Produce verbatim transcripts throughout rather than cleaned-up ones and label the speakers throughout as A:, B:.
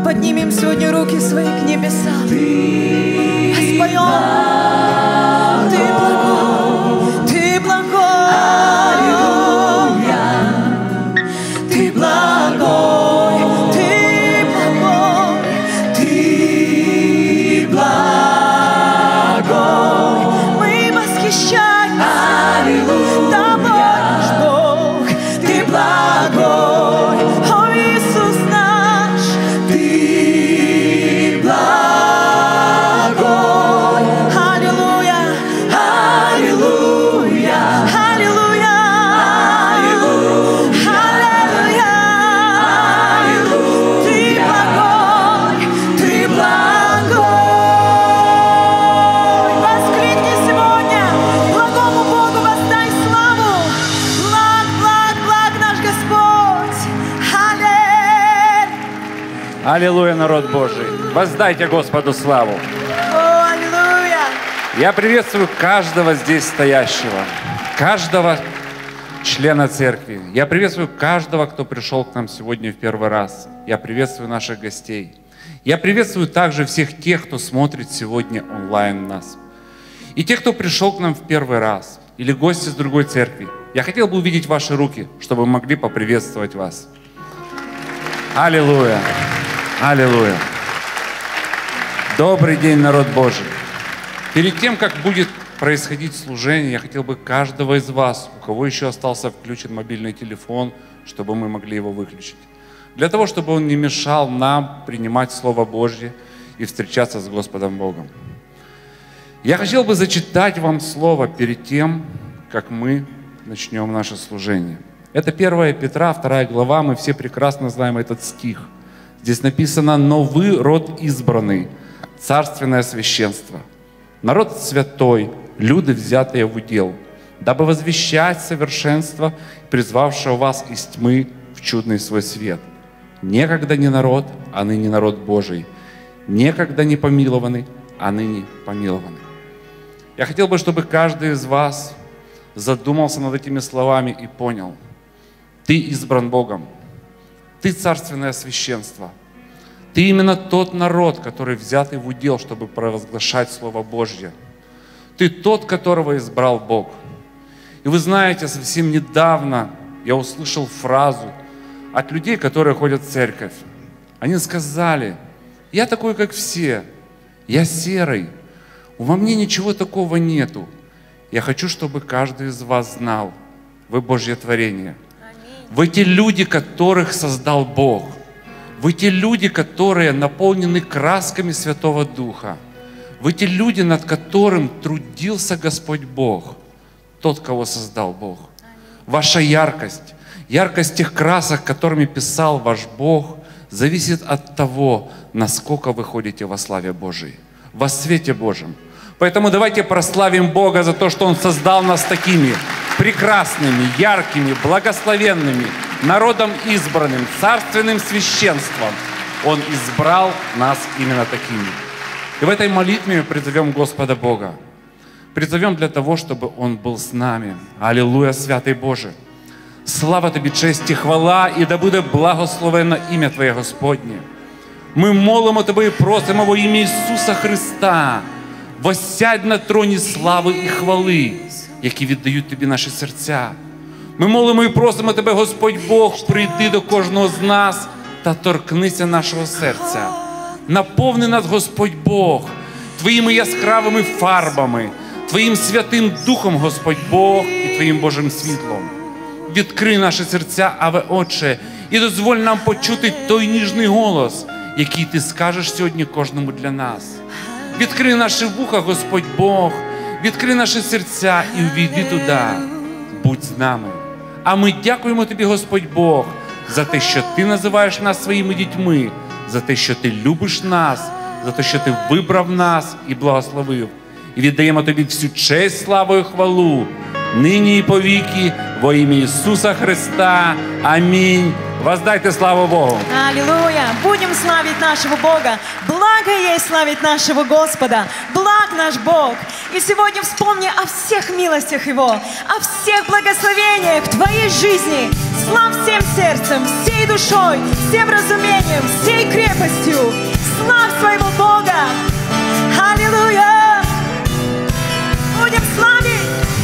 A: поднимем сегодня руки свои к небесам. Воспоем. Ты благой, Ты благой, Ты благой, Ты благой, Ты благой. Мы восхищаемся Тобой, наш Бог. Ты благой, о Иисус наш, Ты благой. Аллилуйя, аллилуйя, аллилуйя, аллилуйя, аллилуйя. Ты благой, Ты благой. Воскликни сегодня, благому Богу воздай славу. Благ, благ, благ наш Господь. Аллилуйя.
B: Аллилуйя, народ Божий! Воздайте Господу славу!
A: О, аллилуйя.
B: Я приветствую каждого здесь стоящего, каждого члена церкви. Я приветствую каждого, кто пришел к нам сегодня в первый раз. Я приветствую наших гостей. Я приветствую также всех тех, кто смотрит сегодня онлайн нас. И тех, кто пришел к нам в первый раз, или гости с другой церкви. Я хотел бы увидеть ваши руки, чтобы мы могли поприветствовать вас. Аллилуйя! Аллилуйя! Добрый день, народ Божий! Перед тем, как будет происходить служение, я хотел бы каждого из вас, у кого еще остался включен мобильный телефон, чтобы мы могли его выключить. Для того, чтобы он не мешал нам принимать Слово Божье и встречаться с Господом Богом. Я хотел бы зачитать вам Слово перед тем, как мы начнем наше служение. Это первое Петра, вторая глава, мы все прекрасно знаем этот стих. Здесь написано: «Но вы род избранный, царственное священство, народ святой, люди, взятые в удел, дабы возвещать совершенство, призвавшего вас из тьмы в чудный свой свет. Некогда не народ, а ныне народ Божий, некогда не помилованный, а ныне помилованный». Я хотел бы, чтобы каждый из вас задумался над этими словами и понял: ты избран Богом, ты царственное священство, ты именно тот народ, который взятый в удел, чтобы провозглашать Слово Божье. Ты тот, которого избрал Бог. И вы знаете, совсем недавно я услышал фразу от людей, которые ходят в церковь. Они сказали: я такой, как все, я серый, во мне ничего такого нету. Я хочу, чтобы каждый из вас знал: вы Божье творение. Вы те люди, которых создал Бог. Вы те люди, которые наполнены красками Святого Духа. Вы те люди, над которым трудился Господь Бог, тот, кого создал Бог. Ваша яркость, яркость тех красок, которыми писал ваш Бог, зависит от того, насколько вы ходите во славе Божией, во свете Божьем. Поэтому давайте прославим Бога за то, что Он создал нас такими прекрасными, яркими, благословенными, народом избранным, царственным священством. Он избрал нас именно такими. И в этой молитве мы призовем Господа Бога. Призовем для того, чтобы Он был с нами. Аллилуйя, святый Боже! Слава Тобі, честь і хвала, і да буде благословенно ім'я Твоє Господнє. Ми молимо Тебе і просимо во ім'я Ісуса Христа: воссядь на троні слави і хвали, які віддають Тобі наші серця. Ми молимо і просимо Тебе, Господь Бог, прийди до кожного з нас та торкнися нашого серця. Наповни нас, Господь Бог, Твоїми яскравими фарбами, Твоїм Святим Духом, Господь Бог, і Твоїм Божим світлом. Відкрий наші серця, Аве Отче, і дозволь нам почути той ніжний голос, який Ти скажеш сьогодні кожному для нас. Відкрий наші вуха, Господь Бог, відкрий наші серця і увійди туди. Будь з нами. А ми дякуємо Тобі, Господь Бог, за те, що Ти називаєш нас своїми дітьми, за те, що Ти любиш нас, за те, що Ти вибрав нас і благословив. І віддаємо Тобі всю честь, славу і хвалу, нині і повіки, во ім'я Ісуса Христа. Амінь. Воздайте славу Богу.
A: Аллилуйя! Будем славить нашего Бога. Благо есть славить нашего Господа. Благ наш Бог. И сегодня вспомни о всех милостях Его, о всех благословениях в твоей жизни. Слав всем сердцем, всей душой, всем разумением, всей крепостью. Богу. Славь своего Бога. Аллилуйя. Будем славить.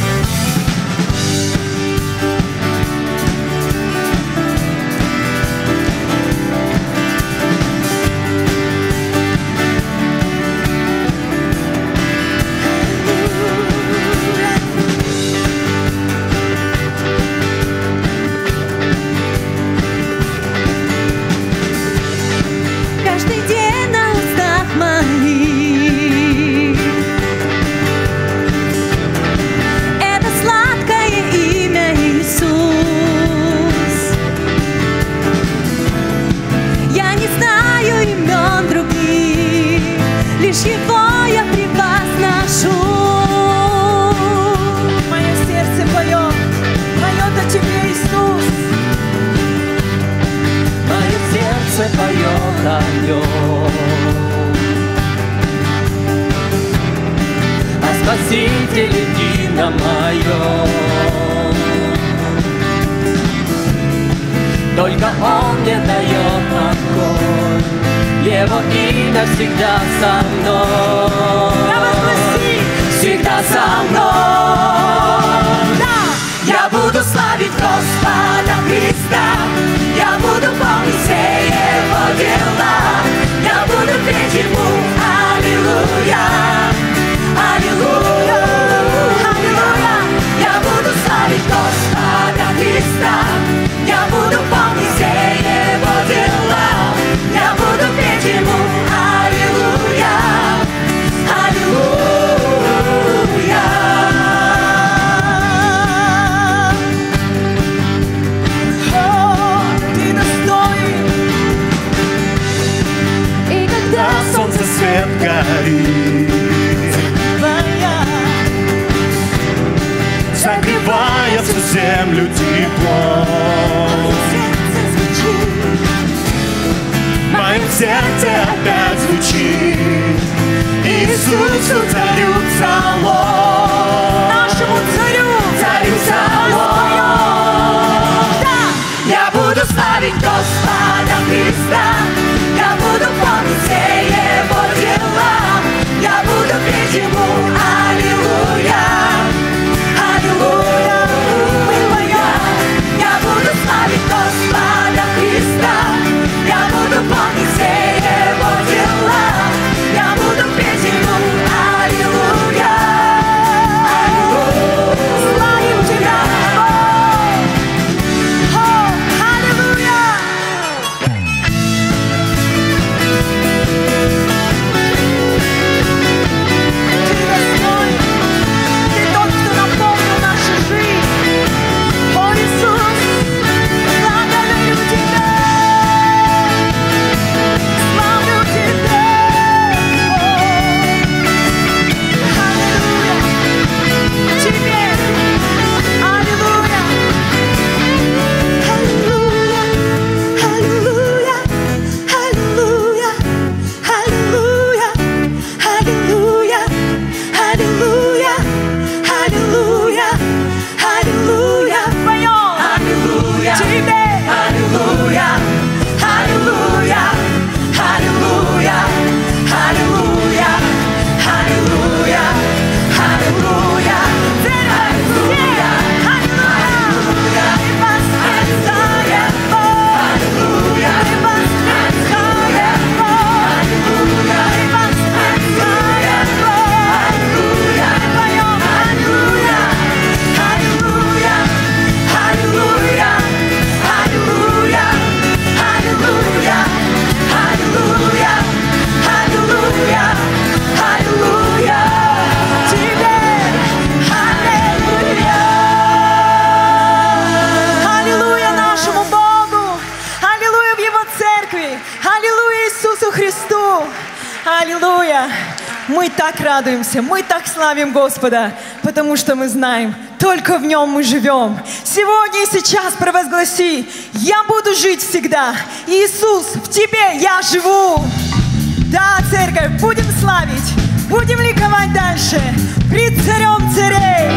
C: Каждый день на устах моих это сладкое имя Иисус. Я не знаю имен других, лишь Его я превозношу.
A: Мое сердце поет, поет о Тебе, Иисус.
D: Мое сердце поет о Нем, о Спасителе едином моем. Только Он мне дает покой, Его имя всегда со мной, всегда со мной. Я буду славить Господа Христа, я буду помнить все Его дела, я буду петь Ему аллилуйя, аллилуйя, аллилуйя. Я буду славить Господа Христа, я буду помнить все Его дела, я буду петь Ему аллилуйя, аллилуйя.
E: Солнце свет горит, согревая всю землю теплом. В моем сердце опять звучит Иисусу царю псалом,
A: Нашему царю,
E: царю псалом.
D: Я буду славить Господа Христа, я буду помнить все Его дела, я буду петь Ему аллилуйя, аллилуйя, аллилуйя. Я буду славить Господа Христа, я буду помнить все Его дела, я буду петь Ему аллилуйя, аллилуйя. Славим Тебя, Бог. О, аллилуйя. Ты тот, кто наполнил нашу жизнь. О, Иисус, благодарю Тебя, славлю Тебя. Аллилуйя, Тебе, аллилуйя, аллилуйя, аллилуйя, аллилуйя, аллилуйя, аллилуйя, аллилуйя, аллилуйя, аллилуйя. Поем. Аллилуйя. Тебе. Аллилуйя. Аллилуйя. Аллилуйя. Аллилуйя. Аллилуйя. Аллилуйя. Аллилуйя. Аллилуйя. И воскресает Бог. Аллилуйя. И воскресает Бог. Аллилуйя. И воскресает Бог. Аллилуйя. И поем. Аллилуйя. Аллилуйя. Аллилуйя. Аллилуйя. Аллилуйя. Аллилуйя. Аллилуйя. Аллилуйя. Тебе. Аллилуйя.
A: Аллилуйя нашему Богу! Аллилуйя в Его церкви! Аллилуйя Иисусу Христу! Аллилуйя! Мы так радуемся, мы так славим Господа, потому что мы знаем, только в Нем мы живем. Сегодня и сейчас провозгласи: я буду жить всегда. Иисус, в Тебе я живу. Да, церковь, будем славить, будем ликовать дальше пред Царем царей.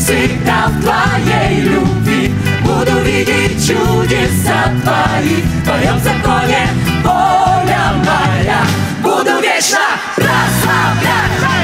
D: всегда в Твоей любви, буду видеть чудеса Твои, в Твоем законе воля моя, буду вечно прославлять.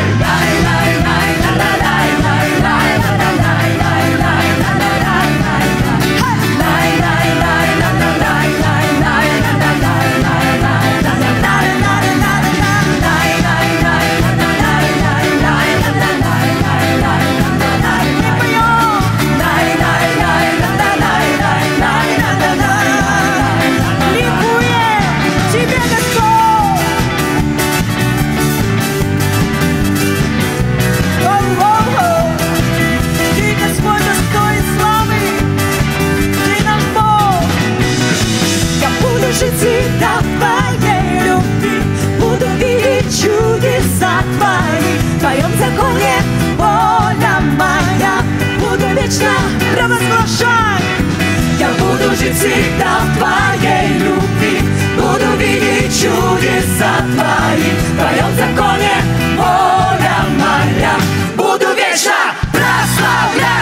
D: Всегда в Твоей любви, буду видеть чудеса Твои, в Твоем законе воля моя, буду вечно провозглашать. Я буду жить всегда в Твоей любви, буду видеть чудеса Твои, в Твоем законе воля моя, буду вечно прославлять.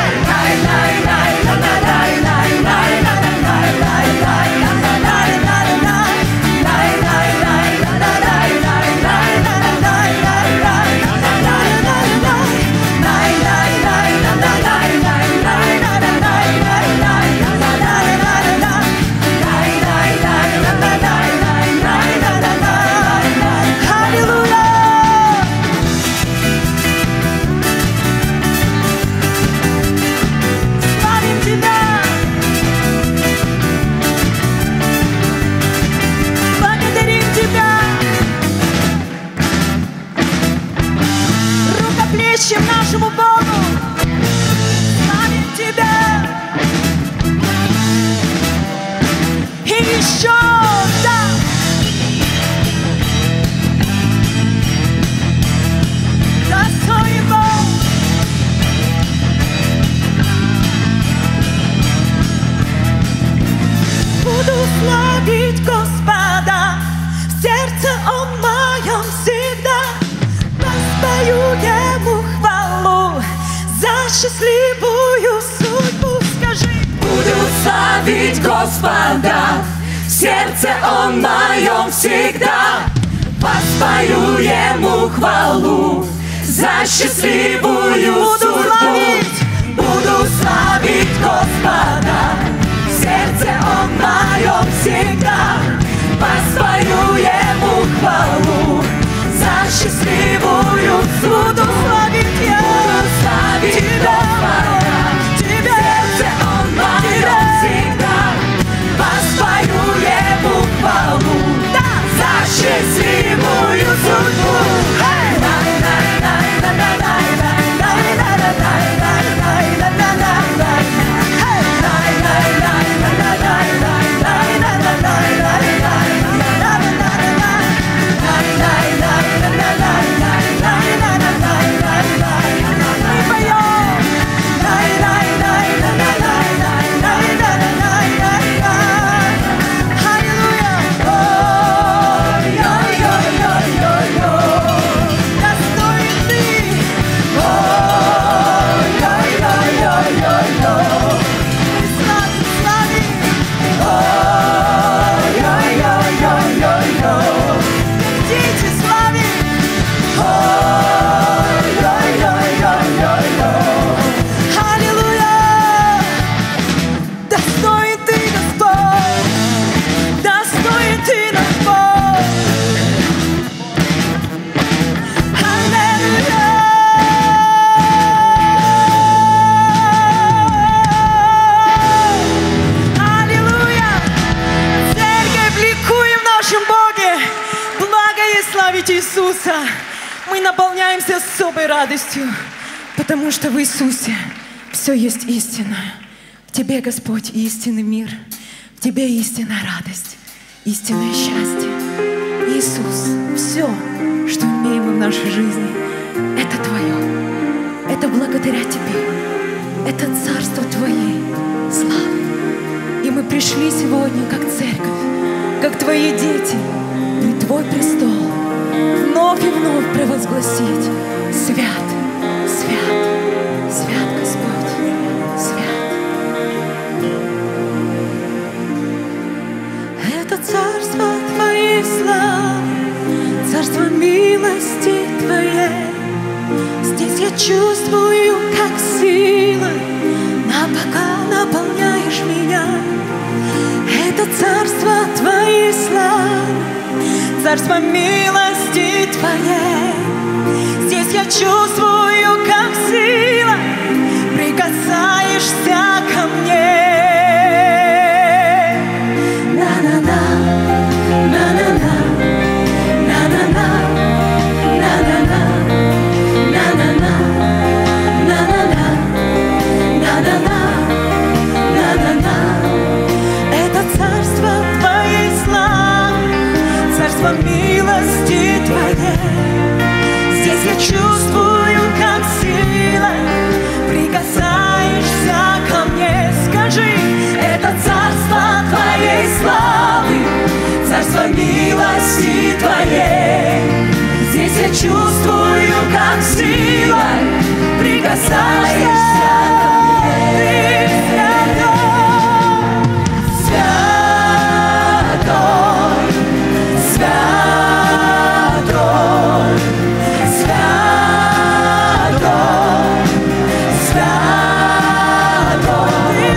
A: Чем нашему Богу, славим Тебя. И еще, да, достоин Бог. Буду славить Господа, в сердце Он моем всегда, воспою Ему хвалу за счастливую судьбу. Скажи.
D: Буду славить Господа, в сердце Он моем всегда, воспою Ему хвалу за счастливую
A: Буду
D: судьбу.
A: славить.
D: Буду славить Господа, в сердце Он моем всегда, воспою Ему хвалу за счастливую судьбу.
A: Буду славить я,
D: буду славить
A: Тебя,
D: Господа,
A: Тебя,
D: в сердце Он моем всегда, воспою Ему хвалу
A: да,
D: за счастливую судьбу.
A: Иисуса, мы наполняемся особой радостью, потому что в Иисусе все есть истинное. В Тебе, Господь, истинный мир, в Тебе истинная радость, истинное счастье. Иисус, все, что имеем мы в нашей жизни, это Твое, это благодаря Тебе, это Царство Твоей славы. И мы пришли сегодня как церковь, как Твои дети, пред Твой престол, вновь и вновь провозгласить: свят, свят, свят Господь. Твоей славы, царство милости Твоей. Здесь я чувствую, как сила напока наполняешь меня. Это царство Твоей славы, царство милости Твоей. Здесь я чувствую, как сила прикасаешься ко мне. На-на-на, на-на-на, на-на-на, на-на-на, на-на-на, на-на-на, на-на-на, на-на-на. Это царство Твоей славы, царство милости Твоей. Здесь я чувствую, как сила прикасаешься ко мне. Скажи, это царство Твоей славы, царство милости Твоей. Здесь я чувствую, как сила прикасаешься ко мне. Ты святой, святой, святой, святой.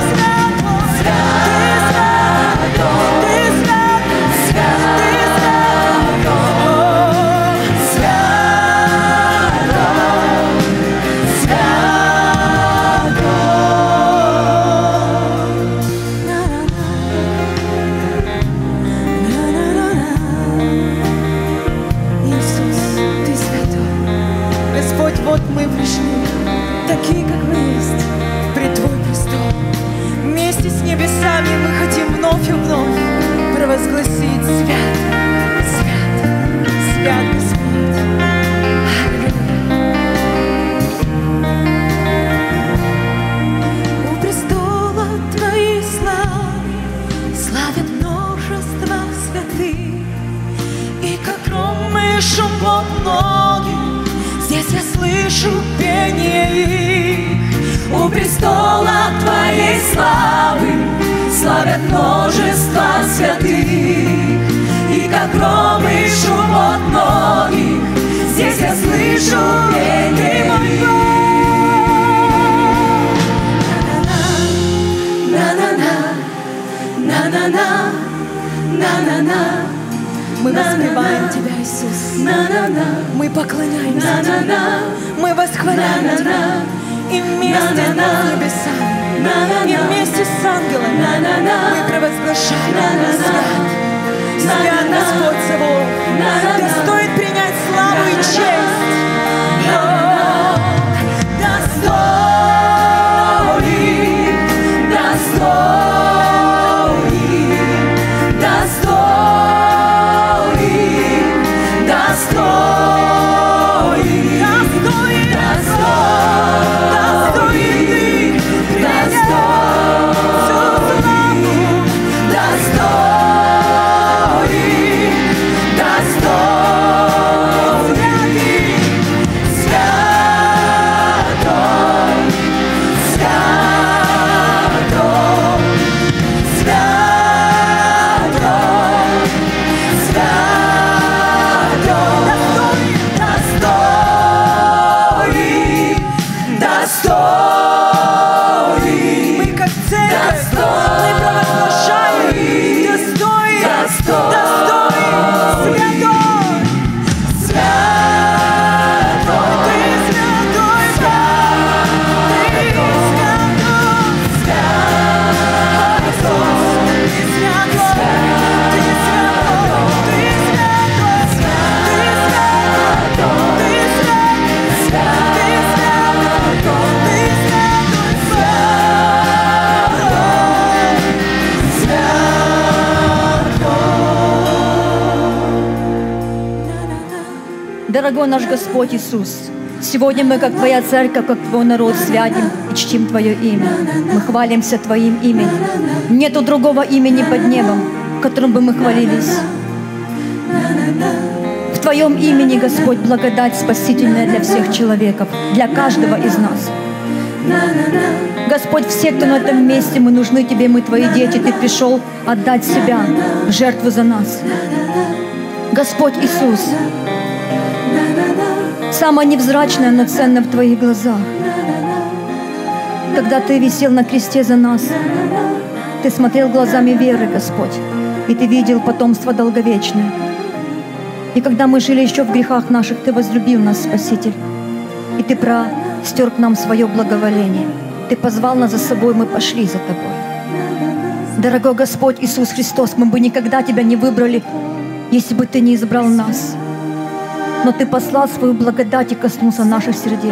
A: Вот мы пришли, такие, как мы есть, пред Твой престол. Вместе с небесами мы хотим вновь и вновь провозгласить: свят, свят, свят Господь. Аллилуйя. У престола Твоей славы славят множество святых, и как громы шум под ноги здесь я слышу пение их. У престола Твоей славы славят множество святых, и как громы шум от многих здесь я слышу пение их. На-на-на, на-на-на, на-на-на. Мы воспеваем Тебя, Иисус. Мы поклоняемся Тебе. Мы восхваляем Тебя. И вместе с небесами, и вместе с ангелами мы провозглашаем: свят, свят Господь Саваоф. Достоин принять славу и честь. Достоин, достоин, достоин, достоин, достоин, достоин,
C: Дорогой наш Господь Иисус, сегодня мы, как Твоя церковь, как Твой народ, святим и чтим Твое имя. Мы хвалимся Твоим именем. Нету другого имени под небом, которым бы мы хвалились. В Твоем имени, Господь, благодать спасительная для всех человеков, для каждого из нас. Господь, все, кто на этом месте, мы нужны Тебе, мы Твои дети. Ты пришел отдать себя в жертву за нас. Господь Иисус, самое невзрачное, но ценное в Твоих глазах. Когда Ты висел на кресте за нас, Ты смотрел глазами веры, Господь, и Ты видел потомство долговечное. И когда мы жили еще в грехах наших, Ты возлюбил нас, Спаситель, и Ты простер к нам свое благоволение. Ты позвал нас за собой, мы пошли за Тобой. Дорогой Господь Иисус Христос, мы бы никогда Тебя не выбрали, если бы Ты не избрал нас. Но Ты послал свою благодать и коснулся наших сердец.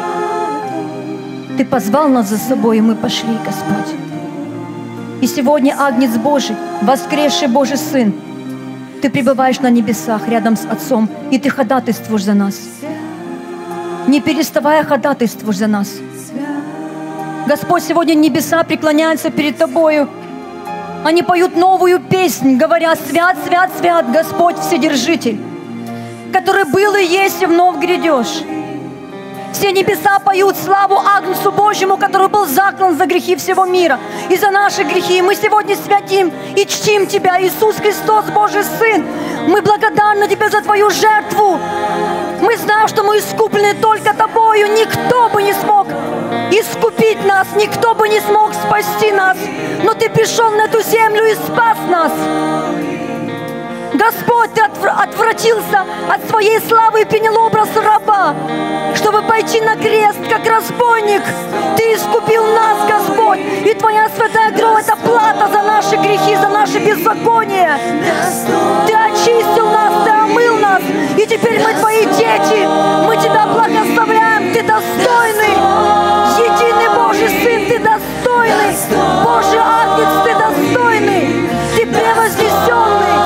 C: Ты позвал нас за собой, и мы пошли, Господь. И сегодня Агнец Божий, воскресший Божий Сын, Ты пребываешь на небесах рядом с Отцом, и Ты ходатайствуешь за нас. Не переставая ходатайствуешь за нас. Господь, сегодня небеса преклоняются перед Тобою. Они поют новую песнь, говоря: «Свят, свят, свят, Господь Вседержитель, который был и есть и вновь грядешь». Все небеса поют славу Агнцу Божьему, который был заклан за грехи всего мира и за наши грехи. И мы сегодня святим и чтим Тебя, Иисус Христос, Божий Сын. Мы благодарны Тебе за Твою жертву. Мы знаем, что мы искуплены только Тобою. Никто бы не смог искупить нас, никто бы не смог спасти нас. Но Ты пришел на эту землю и спас нас. Господь, Ты отвратился от своей славы и принял образ раба, чтобы пойти на крест, как разбойник. Ты искупил нас, Господь, и Твоя святая кровь — это плата за наши грехи, за наши беззакония. Ты очистил нас, Ты омыл нас, и теперь мы Твои дети. Мы Тебя благословляем, Ты достойный. Единый Божий Сын, Ты достойный. Божий Агнец, Ты достойный. Ты превознесенный.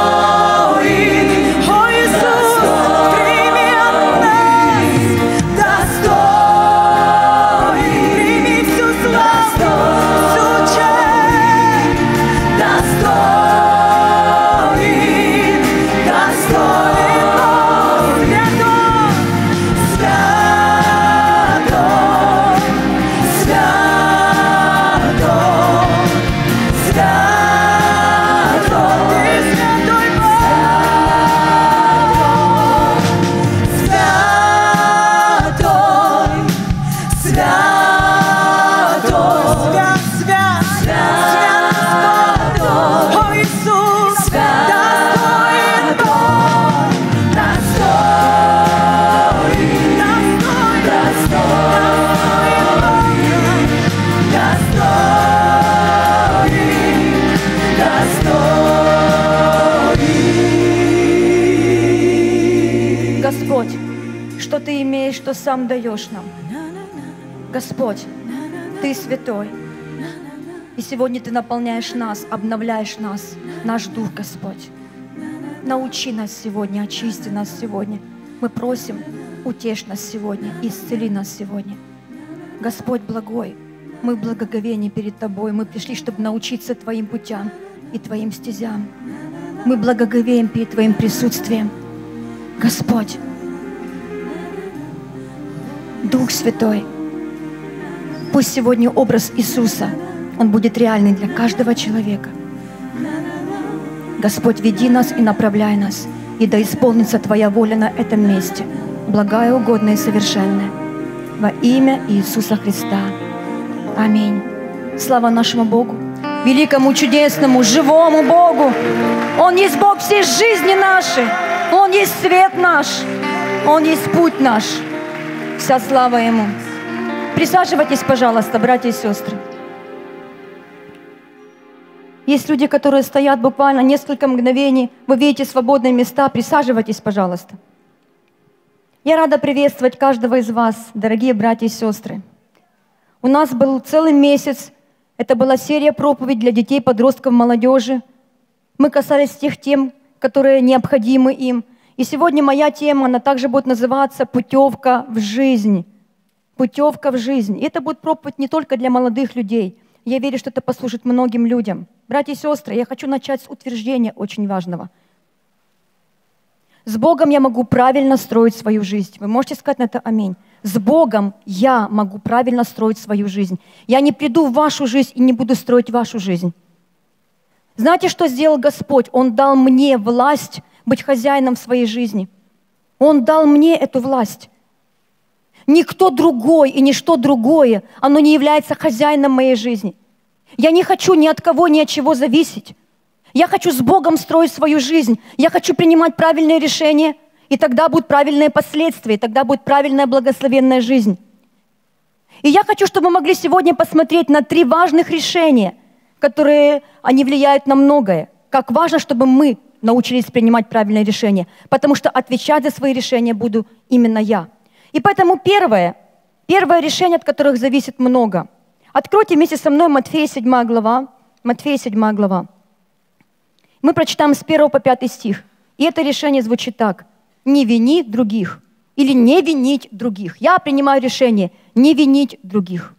C: Что Сам даешь нам. Господь, Ты святой. И сегодня Ты наполняешь нас, обновляешь нас, наш дух, Господь. Научи нас сегодня, очисти нас сегодня. Мы просим, утешь нас сегодня, исцели нас сегодня. Господь благой, мы в благоговении перед Тобой. Мы пришли, чтобы научиться Твоим путям и Твоим стезям. Мы благоговеем перед Твоим присутствием. Господь, Дух Святой, пусть сегодня образ Иисуса, он будет реальный для каждого человека. Господь, веди нас и направляй нас, и да исполнится Твоя воля на этом месте, благая, угодная и совершенная. Во имя Иисуса Христа. Аминь. Слава нашему Богу, великому, чудесному, живому Богу. Он есть Бог всей жизни нашей. Он есть свет наш. Он есть путь наш. Вся слава Ему. Присаживайтесь, пожалуйста, братья и сестры. Есть люди, которые стоят буквально несколько мгновений. Вы видите свободные места. Присаживайтесь, пожалуйста. Я рада приветствовать каждого из вас, дорогие братья и сестры. У нас был целый месяц. Это была серия проповедей для детей, подростков, молодежи. Мы касались тех тем, которые необходимы им. И сегодня моя тема, она также будет называться «Путевка в жизнь». Путевка в жизнь. И это будет проповедь не только для молодых людей. Я верю, что это послужит многим людям. Братья и сестры, я хочу начать с утверждения очень важного. С Богом я могу правильно строить свою жизнь. Вы можете сказать на это аминь? С Богом я могу правильно строить свою жизнь. Я не приду в вашу жизнь и не буду строить вашу жизнь. Знаете, что сделал Господь? Он дал мне власть быть хозяином в своей жизни. Он дал мне эту власть. Никто другой и ничто другое, оно не является хозяином моей жизни. Я не хочу ни от кого, ни от чего зависеть. Я хочу с Богом строить свою жизнь. Я хочу принимать правильные решения, и тогда будут правильные последствия, и тогда будет правильная благословенная жизнь. И я хочу, чтобы мы могли сегодня посмотреть на три важных решения, которые, они влияют на многое. Как важно, чтобы мы научились принимать правильные решения, потому что отвечать за свои решения буду именно я. И поэтому первое, первое решение, от которых зависит много. Откройте вместе со мной Матфея седьмая глава. Матфея седьмая глава. Мы прочитаем с первого по пятый стих. И это решение звучит так. Не вини других. Или не винить других. Я принимаю решение не винить других.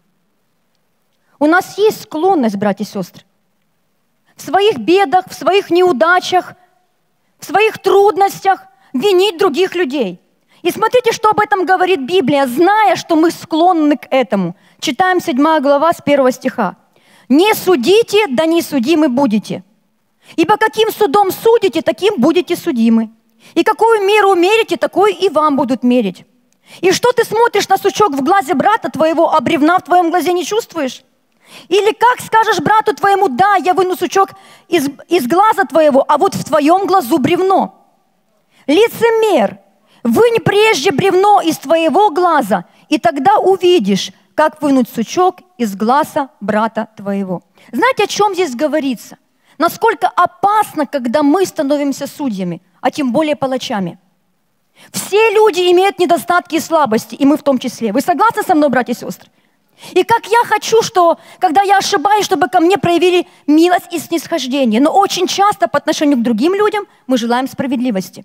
C: У нас есть склонность, братья и сестры, в своих бедах, в своих неудачах, в своих трудностях винить других людей. И смотрите, что об этом говорит Библия, зная, что мы склонны к этому. Читаем седьмая глава с первого стиха. «Не судите, да не судимы будете. Ибо каким судом судите, таким будете судимы. И какую меру мерите, такой и вам будут мерить. И что ты смотришь на сучок в глазе брата твоего, а бревна в твоем глазе не чувствуешь? Или как скажешь брату твоему, да, я выну сучок из, из глаза твоего, а вот в твоем глазу бревно? Лицемер, вынь прежде бревно из твоего глаза, и тогда увидишь, как вынуть сучок из глаза брата твоего». Знаете, о чем здесь говорится? Насколько опасно, когда мы становимся судьями, а тем более палачами. Все люди имеют недостатки и слабости, и мы в том числе. Вы согласны со мной, братья и сестры? И как я хочу, что, когда я ошибаюсь, чтобы ко мне проявили милость и снисхождение. Но очень часто по отношению к другим людям мы желаем справедливости.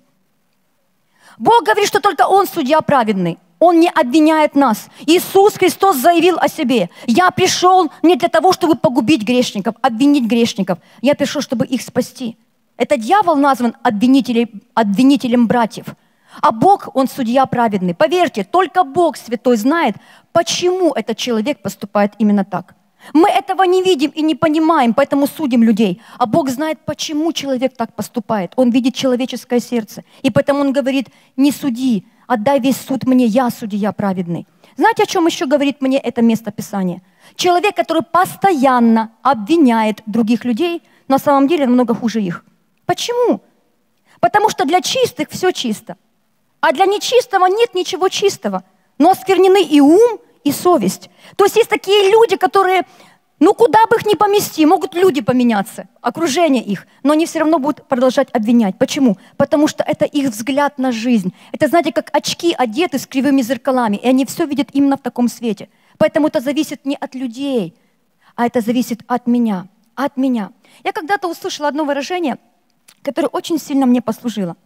C: Бог говорит, что только Он судья праведный. Он не обвиняет нас. Иисус Христос заявил о себе. Я пришел не для того, чтобы погубить грешников, обвинить грешников. Я пришел, чтобы их спасти. Это дьявол назван обвинителем, обвинителем братьев. А Бог, Он судья праведный. Поверьте, только Бог святой знает, почему этот человек поступает именно так. Мы этого не видим и не понимаем, поэтому судим людей. А Бог знает, почему человек так поступает. Он видит человеческое сердце. И поэтому Он говорит, не суди, отдай весь суд мне, я судья праведный. Знаете, о чем еще говорит мне это место Писания? Человек, который постоянно обвиняет других людей, на самом деле намного хуже их. Почему? Потому что для чистых все чисто. А для нечистого нет ничего чистого. Но осквернены и ум, и совесть. То есть есть такие люди, которые, ну куда бы их ни помести, могут люди поменяться, окружение их, но они все равно будут продолжать обвинять. Почему? Потому что это их взгляд на жизнь. Это, знаете, как очки одеты с кривыми зеркалами, и они все видят именно в таком свете. Поэтому это зависит не от людей, а это зависит от меня, от меня. Я когда-то услышала одно выражение, которое очень сильно мне послужило.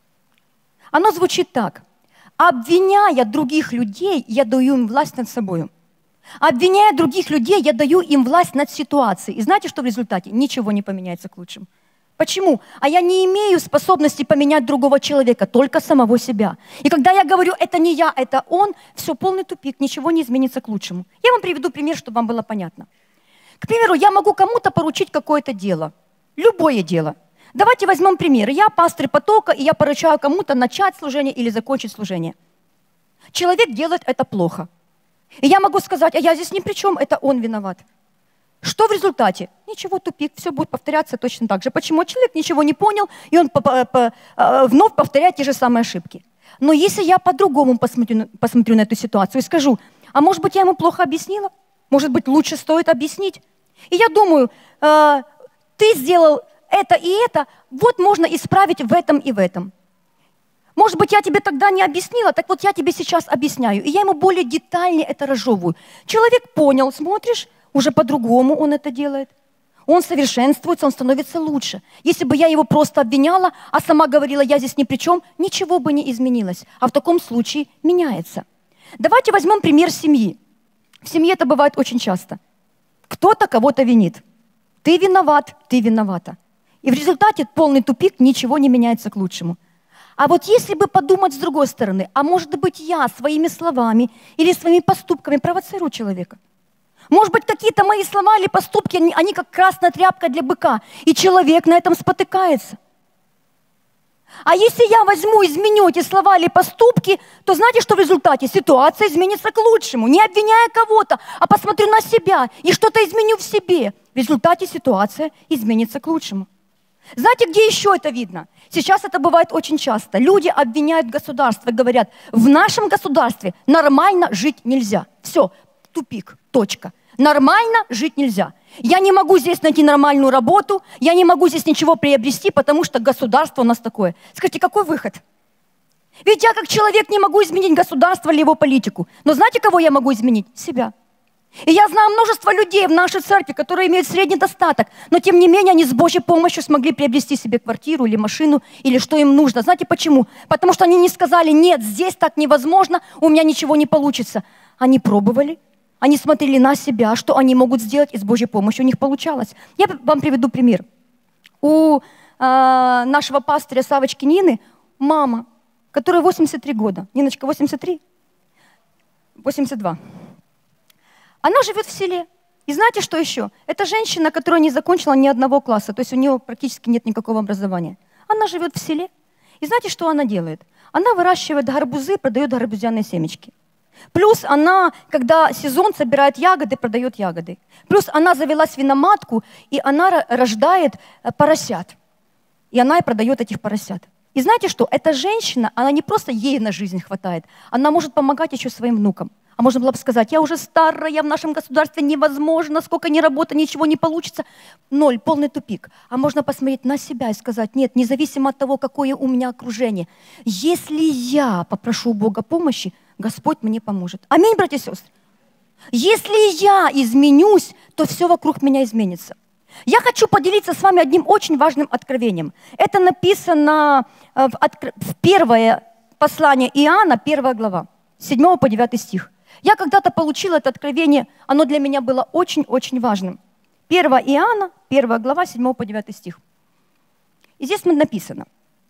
C: Оно звучит так. Обвиняя других людей, я даю им власть над собой. Обвиняя других людей, я даю им власть над ситуацией. И знаете, что в результате? Ничего не поменяется к лучшему. Почему? А я не имею способности поменять другого человека, только самого себя. И когда я говорю, это не я, это он, все, полный тупик, ничего не изменится к лучшему. Я вам приведу пример, чтобы вам было понятно. К примеру, я могу кому-то поручить какое-то дело. Любое дело. Давайте возьмем пример. Я пастырь потока, и я поручаю кому-то начать служение или закончить служение. Человек делает это плохо. И я могу сказать, а я здесь ни при чем, это он виноват. Что в результате? Ничего, тупик, все будет повторяться точно так же. Почему? Человек ничего не понял, и он вновь повторяет те же самые ошибки. Но если я по-другому посмотрю, посмотрю на эту ситуацию и скажу, а может быть, я ему плохо объяснила? Может быть, лучше стоит объяснить? И я думаю, э, ты сделал это и это, вот можно исправить в этом и в этом. Может быть, я тебе тогда не объяснила, так вот я тебе сейчас объясняю. И я ему более детальнее это разжевываю. Человек понял, смотришь, уже по-другому он это делает. Он совершенствуется, он становится лучше. Если бы я его просто обвиняла, а сама говорила, я здесь ни при чем, ничего бы не изменилось. А в таком случае меняется. Давайте возьмем пример семьи. В семье это бывает очень часто. Кто-то кого-то винит. Ты виноват, ты виновата. И в результате полный тупик, ничего не меняется к лучшему. А вот если бы подумать с другой стороны, а может быть я своими словами или своими поступками провоцирую человека? Может быть какие-то мои слова или поступки, они, они как красная тряпка для быка, и человек на этом спотыкается. А если я возьму, изменю эти слова или поступки, то знаете, что в результате? Ситуация изменится к лучшему. Не обвиняя кого-то, а посмотрю на себя и что-то изменю в себе. В результате ситуация изменится к лучшему. Знаете, где еще это видно? Сейчас это бывает очень часто. Люди обвиняют государство и говорят, в нашем государстве нормально жить нельзя. Все, тупик, точка. Нормально жить нельзя. Я не могу здесь найти нормальную работу, я не могу здесь ничего приобрести, потому что государство у нас такое. Скажите, какой выход? Ведь я как человек не могу изменить государство или его политику. Но знаете, кого я могу изменить? Себя. И я знаю множество людей в нашей церкви, которые имеют средний достаток, но тем не менее они с Божьей помощью смогли приобрести себе квартиру или машину, или что им нужно. Знаете почему? Потому что они не сказали, нет, здесь так невозможно, у меня ничего не получится. Они пробовали, они смотрели на себя, что они могут сделать, и с Божьей помощью у них получалось. Я вам приведу пример. У э, нашего пастыря Савочки Нины мама, которой восемьдесят три года. Ниночка, восемьдесят три? восемьдесят два. Она живет в селе. И знаете, что еще? Это женщина, которая не закончила ни одного класса, то есть у нее практически нет никакого образования. Она живет в селе. И знаете, что она делает? Она выращивает гарбузы, продает гарбузяные семечки. Плюс она, когда сезон, собирает ягоды, продает ягоды. Плюс она завела свиноматку, и она рождает поросят. И она и продает этих поросят. И знаете что? Эта женщина, она не просто ей на жизнь хватает, она может помогать еще своим внукам. А можно было бы сказать, я уже старая, в нашем государстве невозможно, сколько ни работы, ничего не получится. Ноль, полный тупик. А можно посмотреть на себя и сказать, нет, независимо от того, какое у меня окружение, если я попрошу у Бога помощи, Господь мне поможет. Аминь, братья и сестры. Если я изменюсь, то все вокруг меня изменится. Я хочу поделиться с вами одним очень важным откровением. Это написано в, откр... в первое послание Иоанна, первая глава, с седьмого по девятый стих. Я когда-то получила это откровение, оно для меня было очень-очень важным. первое Иоанна, первая глава, с седьмого по девятый стих. И здесь написано,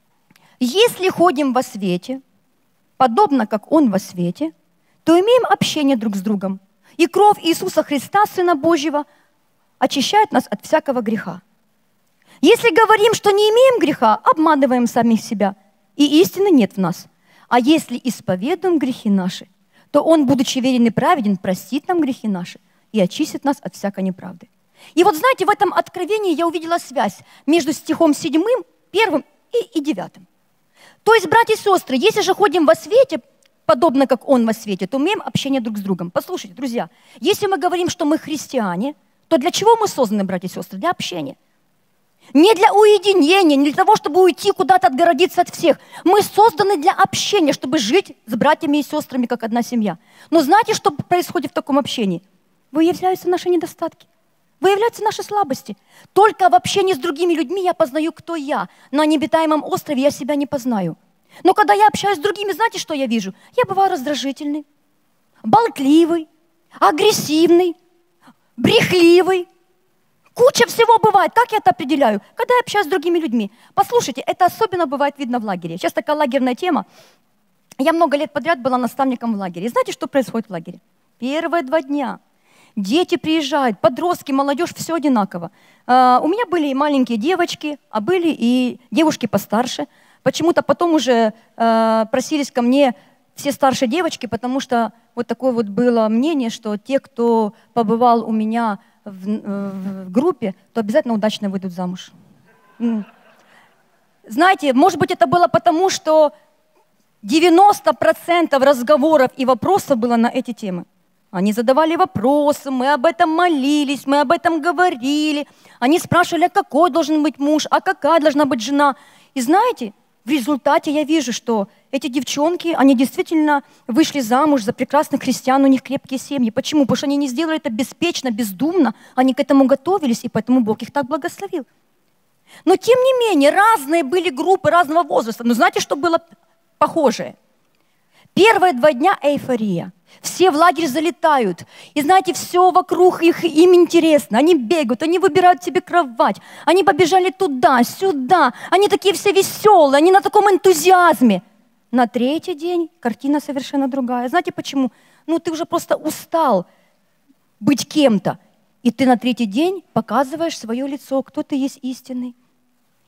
C: «Если ходим во свете, подобно как Он во свете, то имеем общение друг с другом, и кровь Иисуса Христа, Сына Божьего, очищает нас от всякого греха. Если говорим, что не имеем греха, обманываем самих себя, и истины нет в нас. А если исповедуем грехи наши, то Он, будучи верен и праведен, простит нам грехи наши и очистит нас от всякой неправды». И вот знаете, в этом откровении я увидела связь между стихом седьмым, первым и, и девятым. То есть, братья и сестры, если же ходим во свете, подобно как Он во свете, то имеем общение друг с другом. Послушайте, друзья, если мы говорим, что мы христиане, то для чего мы созданы, братья и сестры? Для общения. Не для уединения, не для того, чтобы уйти куда-то, отгородиться от всех. Мы созданы для общения, чтобы жить с братьями и сестрами, как одна семья. Но знаете, что происходит в таком общении? Выявляются наши недостатки, выявляются наши слабости. Только в общении с другими людьми я познаю, кто я. На необитаемом острове я себя не познаю. Но когда я общаюсь с другими, знаете, что я вижу? Я бываю раздражительный, болтливый, агрессивный, брехливый. Куча всего бывает. Как я это определяю? Когда я общаюсь с другими людьми. Послушайте, это особенно бывает видно в лагере. Сейчас такая лагерная тема. Я много лет подряд была наставником в лагере. И знаете, что происходит в лагере? Первые два дня дети приезжают, подростки, молодежь, все одинаково. Uh, у меня были и маленькие девочки, а были и девушки постарше. Почему-то потом уже uh, просились ко мне все старшие девочки, потому что вот такое вот было мнение, что те, кто побывал у меня в, в, в группе, то обязательно удачно выйдут замуж. Знаете, может быть, это было потому, что девяносто процентов разговоров и вопросов было на эти темы. Они задавали вопросы, мы об этом молились, мы об этом говорили. Они спрашивали, а какой должен быть муж, а какая должна быть жена. И знаете, в результате я вижу, что эти девчонки, они действительно вышли замуж за прекрасных христиан, у них крепкие семьи. Почему? Потому что они не сделали это беспечно, бездумно, они к этому готовились, и поэтому Бог их так благословил. Но тем не менее, разные были группы разного возраста. Но знаете, что было похожее? Первые два дня эйфория. Все в лагерь залетают. И знаете, все вокруг их, им интересно. Они бегают, они выбирают себе кровать. Они побежали туда, сюда. Они такие все веселые, они на таком энтузиазме. На третий день картина совершенно другая. Знаете почему? Ну ты уже просто устал быть кем-то. И ты на третий день показываешь свое лицо, кто ты есть истинный.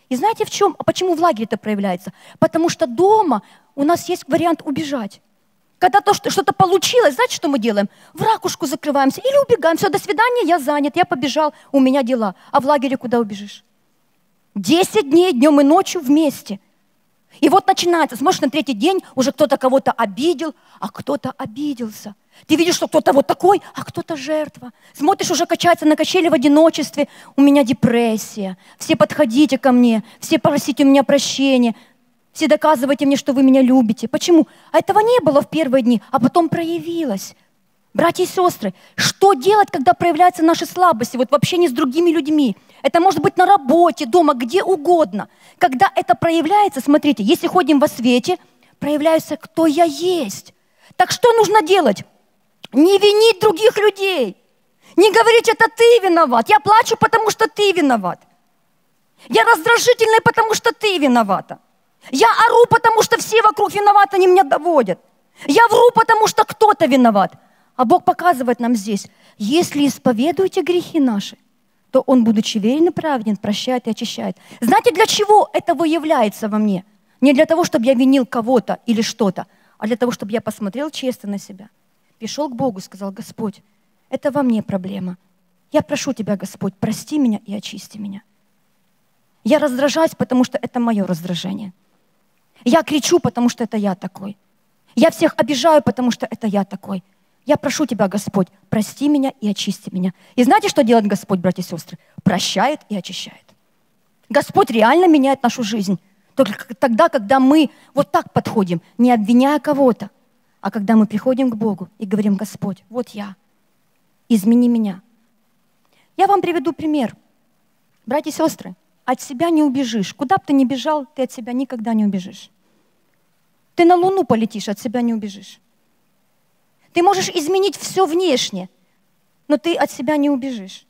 C: И знаете в чем? А почему в лагере это проявляется? Потому что дома у нас есть вариант убежать. Когда то, что, что-то получилось, знаете, что мы делаем? В ракушку закрываемся или убегаем. Все, до свидания, я занят, я побежал, у меня дела. А в лагере куда убежишь? Десять дней, днем и ночью вместе. И вот начинается, смотришь, на третий день уже кто-то кого-то обидел, а кто-то обиделся. Ты видишь, что кто-то вот такой, а кто-то жертва. Смотришь, уже качается на качели в одиночестве. У меня депрессия. Все подходите ко мне, все просите у меня прощения. Все доказывайте мне, что вы меня любите. Почему? А этого не было в первые дни, а потом проявилось. Братья и сестры, что делать, когда проявляются наши слабости, вот в общении с другими людьми? Это может быть на работе, дома, где угодно. Когда это проявляется, смотрите, если ходим во свете, проявляется, кто я есть. Так что нужно делать? Не винить других людей. Не говорить, это ты виноват. Я плачу, потому что ты виноват. Я раздражительный, потому что ты виновата. Я ору, потому что все вокруг виноваты, они меня доводят. Я вру, потому что кто-то виноват. А Бог показывает нам здесь, если исповедуете грехи наши, то Он, будучи верен и праведен, прощает и очищает. Знаете, для чего это выявляется во мне? Не для того, чтобы я винил кого-то или что-то, а для того, чтобы я посмотрел честно на себя. Пришел к Богу и сказал: Господь, это во мне проблема. Я прошу Тебя, Господь, прости меня и очисти меня. Я раздражаюсь, потому что это мое раздражение. Я кричу, потому что это я такой. Я всех обижаю, потому что это я такой. Я прошу Тебя, Господь, прости меня и очисти меня. И знаете, что делает Господь, братья и сестры? Прощает и очищает. Господь реально меняет нашу жизнь. Только тогда, когда мы вот так подходим, не обвиняя кого-то, а когда мы приходим к Богу и говорим: Господь, вот я, измени меня. Я вам приведу пример. Братья и сестры, от себя не убежишь. Куда бы ты ни бежал, ты от себя никогда не убежишь. Ты на Луну полетишь, от себя не убежишь. Ты можешь изменить все внешне, но ты от себя не убежишь.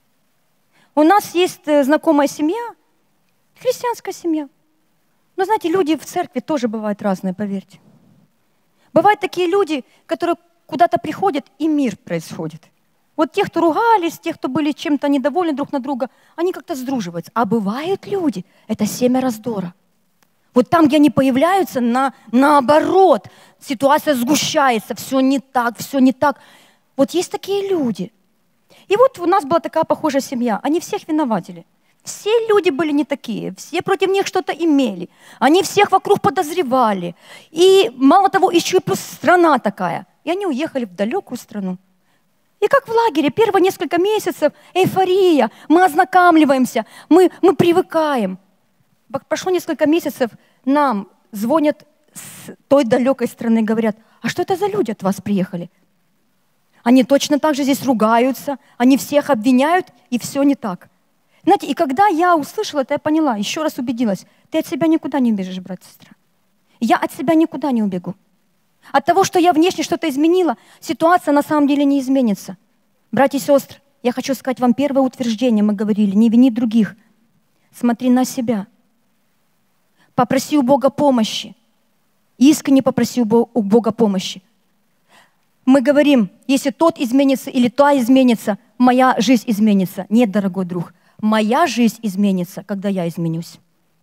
C: У нас есть знакомая семья, христианская семья. Но знаете, люди в церкви тоже бывают разные, поверьте. Бывают такие люди, которые куда-то приходят, и мир происходит. Вот те, кто ругались, те, кто были чем-то недовольны друг на друга, они как-то сдруживаются. А бывают люди, это семя раздора. Вот там, где они появляются, на, наоборот, ситуация сгущается, все не так, все не так. Вот есть такие люди. И вот у нас была такая похожая семья. Они всех винователи. Все люди были не такие, все против них что-то имели. Они всех вокруг подозревали. И мало того, еще и плюс страна такая. И они уехали в далекую страну. И как в лагере, первые несколько месяцев эйфория, мы ознакомливаемся, мы, мы привыкаем. Прошло несколько месяцев, нам звонят с той далекой страны, говорят: а что это за люди от вас приехали? Они точно так же здесь ругаются, они всех обвиняют, и все не так. Знаете, и когда я услышала это, я поняла, еще раз убедилась: ты от себя никуда не убежишь, брат и сестра. Я от себя никуда не убегу. От того, что я внешне что-то изменила, ситуация на самом деле не изменится. Братья и сестры, я хочу сказать вам первое утверждение, мы говорили: не вини других, смотри на себя. Попроси у Бога помощи. Искренне попроси у Бога помощи. Мы говорим: если тот изменится или та изменится, моя жизнь изменится. Нет, дорогой друг, моя жизнь изменится, когда я изменюсь.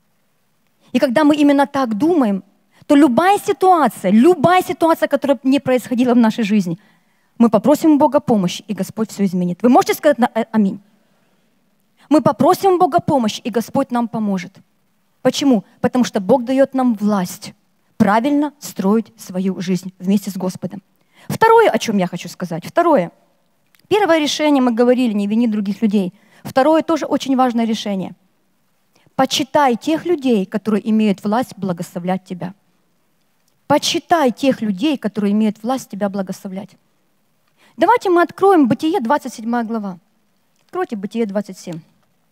C: И когда мы именно так думаем, то любая ситуация, любая ситуация, которая не происходила в нашей жизни, мы попросим у Бога помощи, и Господь все изменит. Вы можете сказать аминь? Мы попросим у Бога помощи, и Господь нам поможет. Почему? Потому что Бог дает нам власть правильно строить свою жизнь вместе с Господом. Второе, о чем я хочу сказать. Второе. Первое решение, мы говорили, не вини других людей. Второе, тоже очень важное решение. Почитай тех людей, которые имеют власть благословлять тебя. Почитай тех людей, которые имеют власть тебя благословлять. Давайте мы откроем Бытие, двадцать седьмая глава. Откройте Бытие двадцать семь.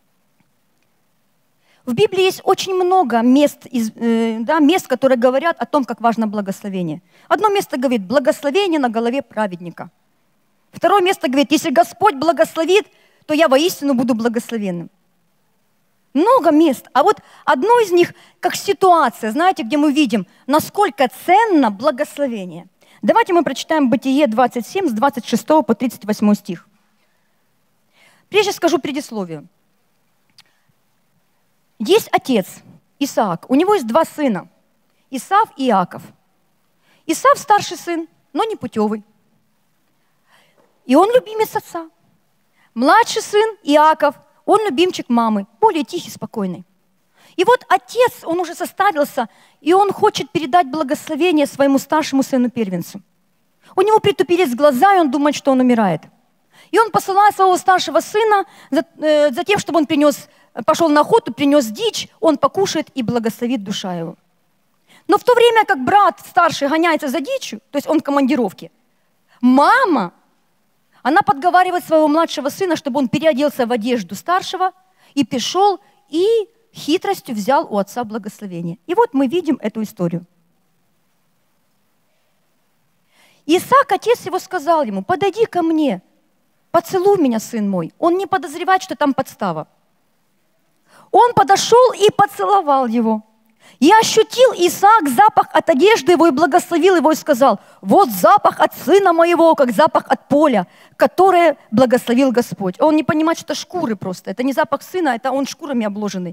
C: В Библии есть очень много мест, да, мест, которые говорят о том, как важно благословение. Одно место говорит: благословение на голове праведника. Второе место говорит: если Господь благословит, то я воистину буду благословенным. Много мест. А вот одно из них, как ситуация, знаете, где мы видим, насколько ценно благословение. Давайте мы прочитаем Бытие двадцать семь с двадцать шестого по тридцать восьмой стих. Прежде скажу предисловие. Есть отец, Исаак. У него есть два сына, Исав и Иаков. Исав старший сын, но не путевый. И он любимец отца. Младший сын Иаков, он любимчик мамы, более тихий, спокойный. И вот отец, он уже состарился, и он хочет передать благословение своему старшему сыну-первенцу. У него притупились глаза, и он думает, что он умирает. И он посылает своего старшего сына за, э, за тем, чтобы он принес, пошел на охоту, принес дичь, он покушает и благословит душа его. Но в то время, как брат старший гоняется за дичью, то есть он в командировке, мама, она подговаривает своего младшего сына, чтобы он переоделся в одежду старшего и пришел и хитростью взял у отца благословение. И вот мы видим эту историю. Исаак, отец его, сказал ему: подойди ко мне, поцелуй меня, сын мой. Он не подозревает, что там подстава. Он подошел и поцеловал его. И ощутил Исаак запах от одежды его и благословил его и сказал: вот запах от сына моего, как запах от поля, которое благословил Господь. Он не понимает, что это шкуры просто. Это не запах сына, это он шкурами обложенный.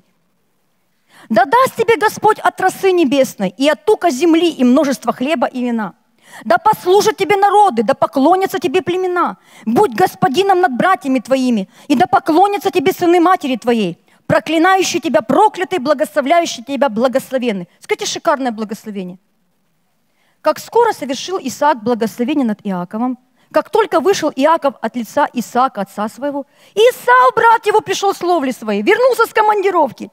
C: Да даст тебе Господь от росы небесной и от тука земли и множество хлеба и вина. Да послужат тебе народы, да поклонятся тебе племена. Будь господином над братьями твоими, и да поклонятся тебе сыны матери твоей. Проклинающий тебя проклятый, благословляющий тебя благословенный. Скажите, шикарное благословение. Как скоро совершил Исаак благословение над Иаковом, как только вышел Иаков от лица Исаака, отца своего, Исав, брат его, пришел с ловли своей, вернулся с командировки.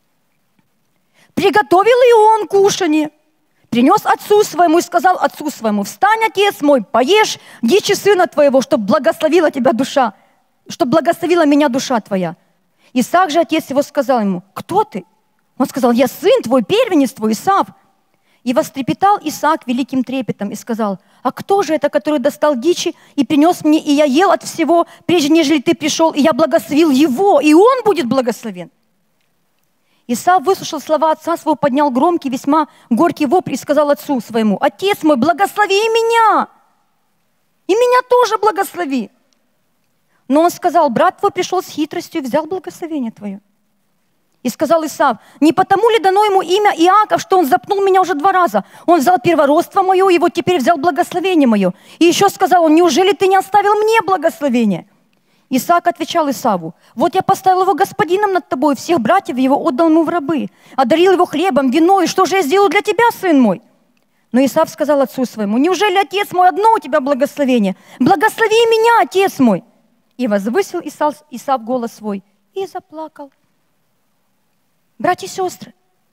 C: Приготовил и он кушанье, принес отцу своему и сказал отцу своему: встань, отец мой, поешь дичи сына твоего, чтобы благословила тебя душа, чтобы благословила меня душа твоя. Исаак же, отец его, сказал ему: кто ты? Он сказал: я сын твой, первенец твой, Исав. И вострепетал Исаак великим трепетом и сказал: а кто же это, который достал дичи и принес мне, и я ел от всего, прежде нежели ты пришел, и я благословил его, и он будет благословен? Исав выслушал слова отца своего, поднял громкий, весьма горький вопль и сказал отцу своему: отец мой, благослови и меня, и меня тоже благослови. Но он сказал: брат твой пришел с хитростью и взял благословение твое. И сказал Исав: не потому ли дано ему имя Иаков, что он запнул меня уже два раза? Он взял первородство мое, и вот теперь взял благословение мое. И еще сказал он: неужели ты не оставил мне благословение? Исаак отвечал Исаву: вот я поставил его господином над тобой, всех братьев его отдал ему в рабы, одарил его хлебом, вино, и что же я сделаю для тебя, сын мой? Но Исав сказал отцу своему: неужели, отец мой, одно у тебя благословение? Благослови меня, отец мой. И возвысил Исав, Исав голос свой и заплакал. Братья и сестры,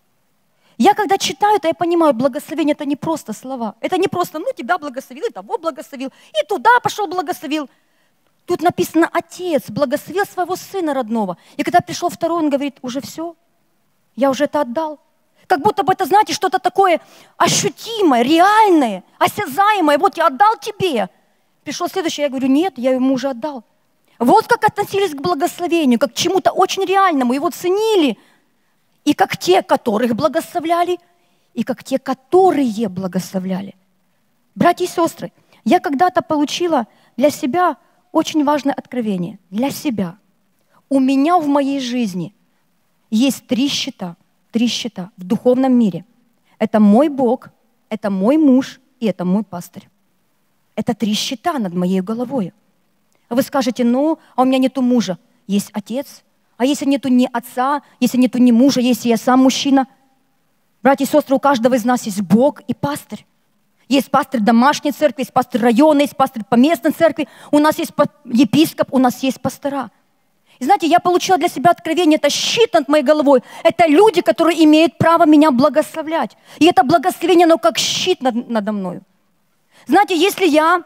C: я когда читаю это, я понимаю, благословение – это не просто слова. Это не просто: ну тебя благословил, и того благословил, и туда пошел благословил. Тут написано: отец благословил своего сына родного. И когда пришел второй, он говорит: уже все, я уже это отдал. Как будто бы это, знаете, что-то такое ощутимое, реальное, осязаемое. Вот я отдал тебе. Пришел следующий, я говорю: нет, я ему уже отдал. Вот как относились к благословению, как к чему-то очень реальному. Его ценили. И как те, которых благословляли, и как те, которые благословляли. Братья и сестры, я когда-то получила для себя очень важное откровение. Для себя. У меня в моей жизни есть три щита. Три щита в духовном мире. Это мой Бог, это мой муж и это мой пастырь. Это три щита над моей головой. Вы скажете: ну, а у меня нету мужа. Есть отец. А если нету ни отца, если нету ни мужа, если я сам мужчина? Братья и сестры, у каждого из нас есть Бог и пастырь. Есть пастырь домашней церкви, есть пастырь района, есть пастырь поместной церкви. У нас есть епископ, у нас есть пастора. И знаете, я получила для себя откровение, это щит над моей головой. Это люди, которые имеют право меня благословлять. И это благословение, оно как щит над, надо мною. Знаете, если я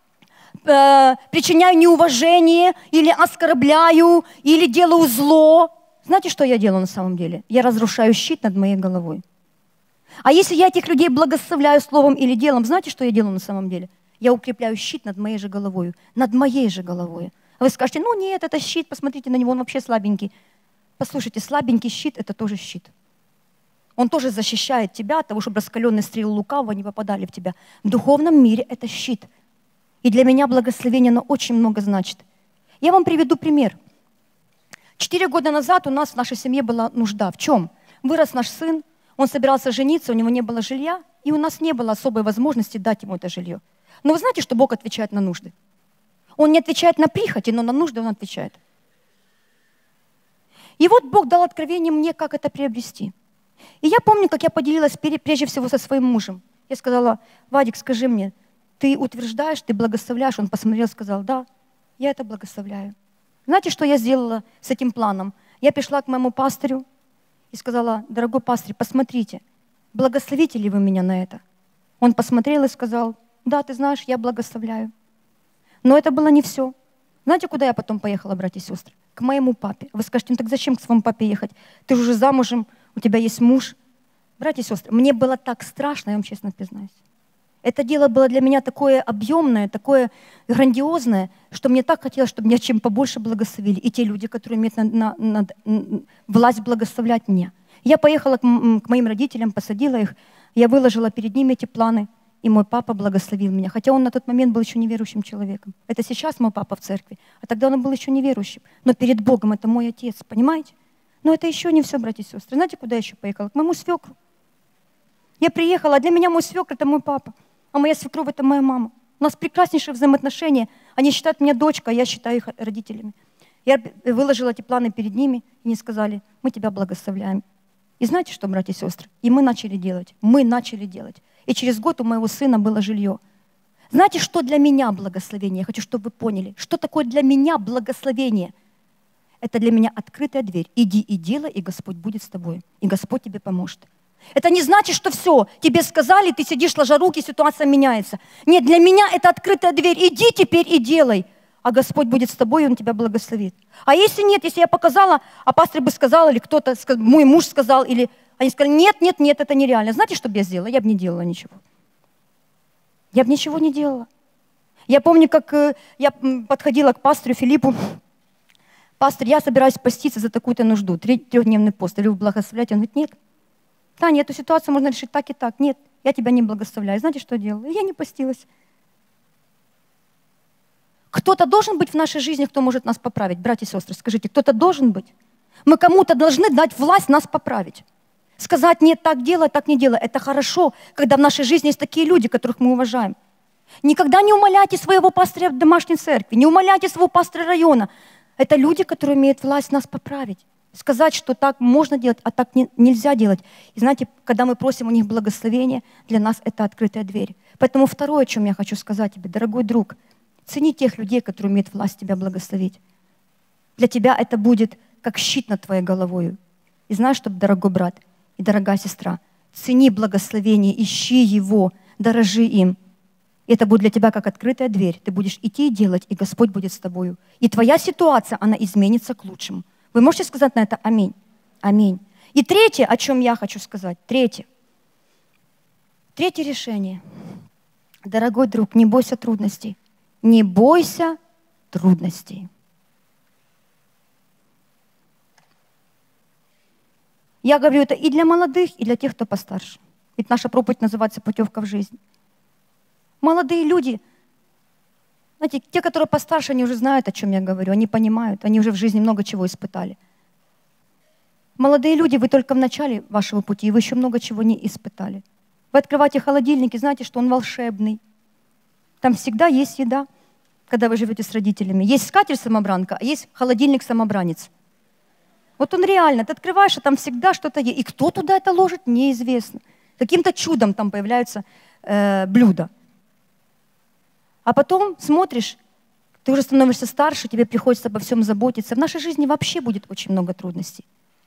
C: э, причиняю неуважение, или оскорбляю, или делаю зло, знаете, что я делаю на самом деле? Я разрушаю щит над моей головой. А если я этих людей благословляю словом или делом, знаете, что я делаю на самом деле? Я укрепляю щит над моей же головой, над моей же головой. Вы скажете: ну нет, это щит, посмотрите на него, он вообще слабенький. Послушайте, слабенький щит – это тоже щит. Он тоже защищает тебя от того, чтобы раскаленные стрелы лукавого не попадали в тебя. В духовном мире это щит. И для меня благословение, оно очень много значит. Я вам приведу пример. Четыре года назад у нас в нашей семье была нужда. В чем? Вырос наш сын, он собирался жениться, у него не было жилья, и у нас не было особой возможности дать ему это жилье. Но вы знаете, что Бог отвечает на нужды? Он не отвечает на прихоти, но на нужды Он отвечает. И вот Бог дал откровение мне, как это приобрести. И я помню, как я поделилась прежде всего со своим мужем. Я сказала: Вадик, скажи мне, ты утверждаешь, ты благословляешь? Он посмотрел, сказал: да, я это благословляю. Знаете, что я сделала с этим планом? Я пришла к моему пастырю и сказала: дорогой пастырь, посмотрите, благословите ли вы меня на это? Он посмотрел и сказал: да, ты знаешь, я благословляю. Но это было не все. Знаете, куда я потом поехала, братья и сестры? К моему папе. Вы скажете: ну так зачем к своему папе ехать? Ты же уже замужем, у тебя есть муж. Братья и сестры, мне было так страшно, я вам честно признаюсь. Это дело было для меня такое объемное, такое грандиозное, что мне так хотелось, чтобы меня чем побольше благословили. И те люди, которые имеют на, на, на, на, власть благословлять меня. Я поехала к, к моим родителям, посадила их, я выложила перед ними эти планы, и мой папа благословил меня. Хотя он на тот момент был еще неверующим человеком. Это сейчас мой папа в церкви, а тогда он был еще неверующим. Но перед Богом это мой отец, понимаете? Но это еще не все, братья и сестры. Знаете, куда я еще поехала? К моему свекру. Я приехала, а для меня мой свекр — это мой папа, а моя свекровь — это моя мама. У нас прекраснейшие взаимоотношения. Они считают меня дочкой, а я считаю их родителями. Я выложила эти планы перед ними, и они сказали: мы тебя благословляем. И знаете что, братья и сестры? И мы начали делать. Мы начали делать. И через год у моего сына было жилье. Знаете, что для меня благословение? Я хочу, чтобы вы поняли. Что такое для меня благословение? Это для меня открытая дверь. Иди и делай, и Господь будет с тобой. И Господь тебе поможет. Это не значит, что все, тебе сказали, ты сидишь сложа руки, ситуация меняется. Нет, для меня это открытая дверь. Иди теперь и делай, а Господь будет с тобой, и Он тебя благословит. А если нет, если я показала, а пастор бы сказал, или кто-то, мой муж сказал, или они сказали: нет, нет, нет, это нереально. Знаете, что бы я сделала? Я бы не делала ничего. Я бы ничего не делала. Я помню, как я подходила к пастору Филиппу. Пастор, я собираюсь поститься за такую-то нужду, трехдневный пост, или вы благословляете? Он говорит: нет. Таня, эту ситуацию можно решить так и так. Нет, я тебя не благословляю. Знаете, что я делала? Я не постилась. Кто-то должен быть в нашей жизни, кто может нас поправить. Братья и сестры, скажите, кто-то должен быть? Мы кому-то должны дать власть нас поправить. Сказать: нет, так делай, так не делай. Это хорошо, когда в нашей жизни есть такие люди, которых мы уважаем. Никогда не умаляйте своего пастыря в домашней церкви, не умаляйте своего пастыря района. Это люди, которые имеют власть нас поправить. Сказать, что так можно делать, а так не, нельзя делать. И знаете, когда мы просим у них благословения, для нас это открытая дверь. Поэтому второе, о чем я хочу сказать тебе, дорогой друг, цени тех людей, которые имеют власть тебя благословить. Для тебя это будет как щит над твоей головой. И знаешь, что, дорогой брат и дорогая сестра, цени благословение, ищи его, дорожи им. И это будет для тебя как открытая дверь. Ты будешь идти и делать, и Господь будет с тобою. И твоя ситуация, она изменится к лучшему. Вы можете сказать на это аминь? Аминь. И третье, о чем я хочу сказать. Третье. Третье решение. Дорогой друг, не бойся трудностей. Не бойся трудностей. Я говорю это и для молодых, и для тех, кто постарше. Ведь наша проповедь называется «Путевка в жизнь». Молодые люди, знаете, те, которые постарше, они уже знают, о чем я говорю, они понимают, они уже в жизни много чего испытали. Молодые люди, вы только в начале вашего пути, и вы еще много чего не испытали. Вы открываете холодильник и знаете, что он волшебный. Там всегда есть еда, когда вы живете с родителями. Есть скатерть-самобранка, а есть холодильник-самобранец. Вот он реально, ты открываешь, а там всегда что-то есть. И кто туда это ложит, неизвестно. Каким-то чудом там появляются э, блюда. А потом смотришь, ты уже становишься старше, тебе приходится обо всем заботиться. В нашей жизни вообще будет очень много трудностей.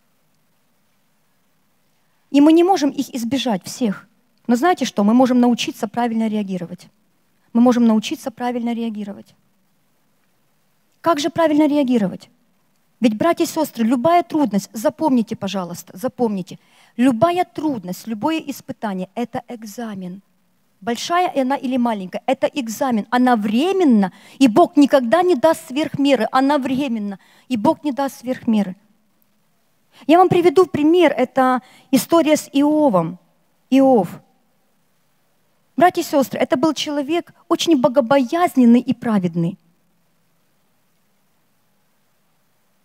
C: И мы не можем их избежать, всех. Но знаете что? Мы можем научиться правильно реагировать. Мы можем научиться правильно реагировать. Как же правильно реагировать? Ведь, братья и сестры, любая трудность, запомните, пожалуйста, запомните, любая трудность, любое испытание – это экзамен. Большая она или маленькая – это экзамен. Она временна, и Бог никогда не даст сверх меры. Она временна, и Бог не даст сверх меры. Я вам приведу пример. Это история с Иовом. Иов. Братья и сестры, это был человек очень богобоязненный и праведный.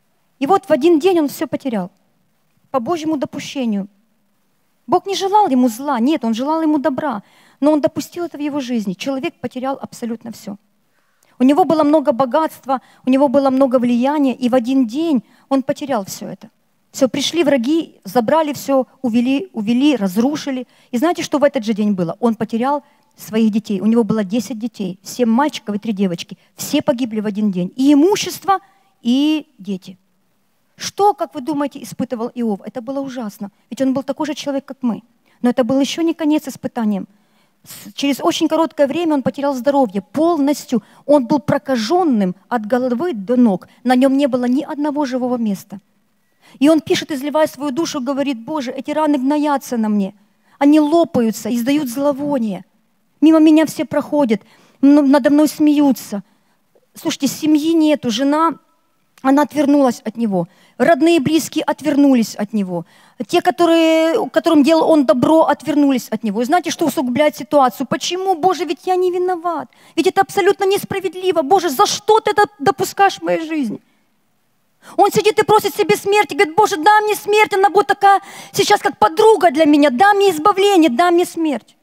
C: И вот в один день он все потерял. По Божьему допущению. Бог не желал ему зла, нет, он желал ему добра. Но он допустил это в его жизни. Человек потерял абсолютно все. У него было много богатства, у него было много влияния, и в один день он потерял все это. Все, пришли враги, забрали все, увели, увели, разрушили. И знаете, что в этот же день было? Он потерял своих детей. У него было десять детей, семь мальчиков и три девочки. Все погибли в один день. И имущество, и дети. Что, как вы думаете, испытывал Иов? Это было ужасно. Ведь он был такой же человек, как мы. Но это был еще не конец испытаниям. Через очень короткое время он потерял здоровье полностью. Он был прокаженным от головы до ног. На нем не было ни одного живого места. И он пишет, изливая свою душу, говорит: Боже, эти раны гноятся на мне. Они лопаются, издают зловоние. Мимо меня все проходят, надо мной смеются. Слушайте, семьи нету, жена, она отвернулась от него. Родные и близкие отвернулись от него. Те, которые, которым делал он добро, отвернулись от него. И знаете, что усугубляет ситуацию? Почему, Боже, ведь я не виноват? Ведь это абсолютно несправедливо. Боже, за что ты это допускаешь в моей жизни? Он сидит и просит себе смерти, говорит: Боже, дай мне смерть, она будет такая сейчас как подруга для меня, дай мне избавление, дай мне смерть.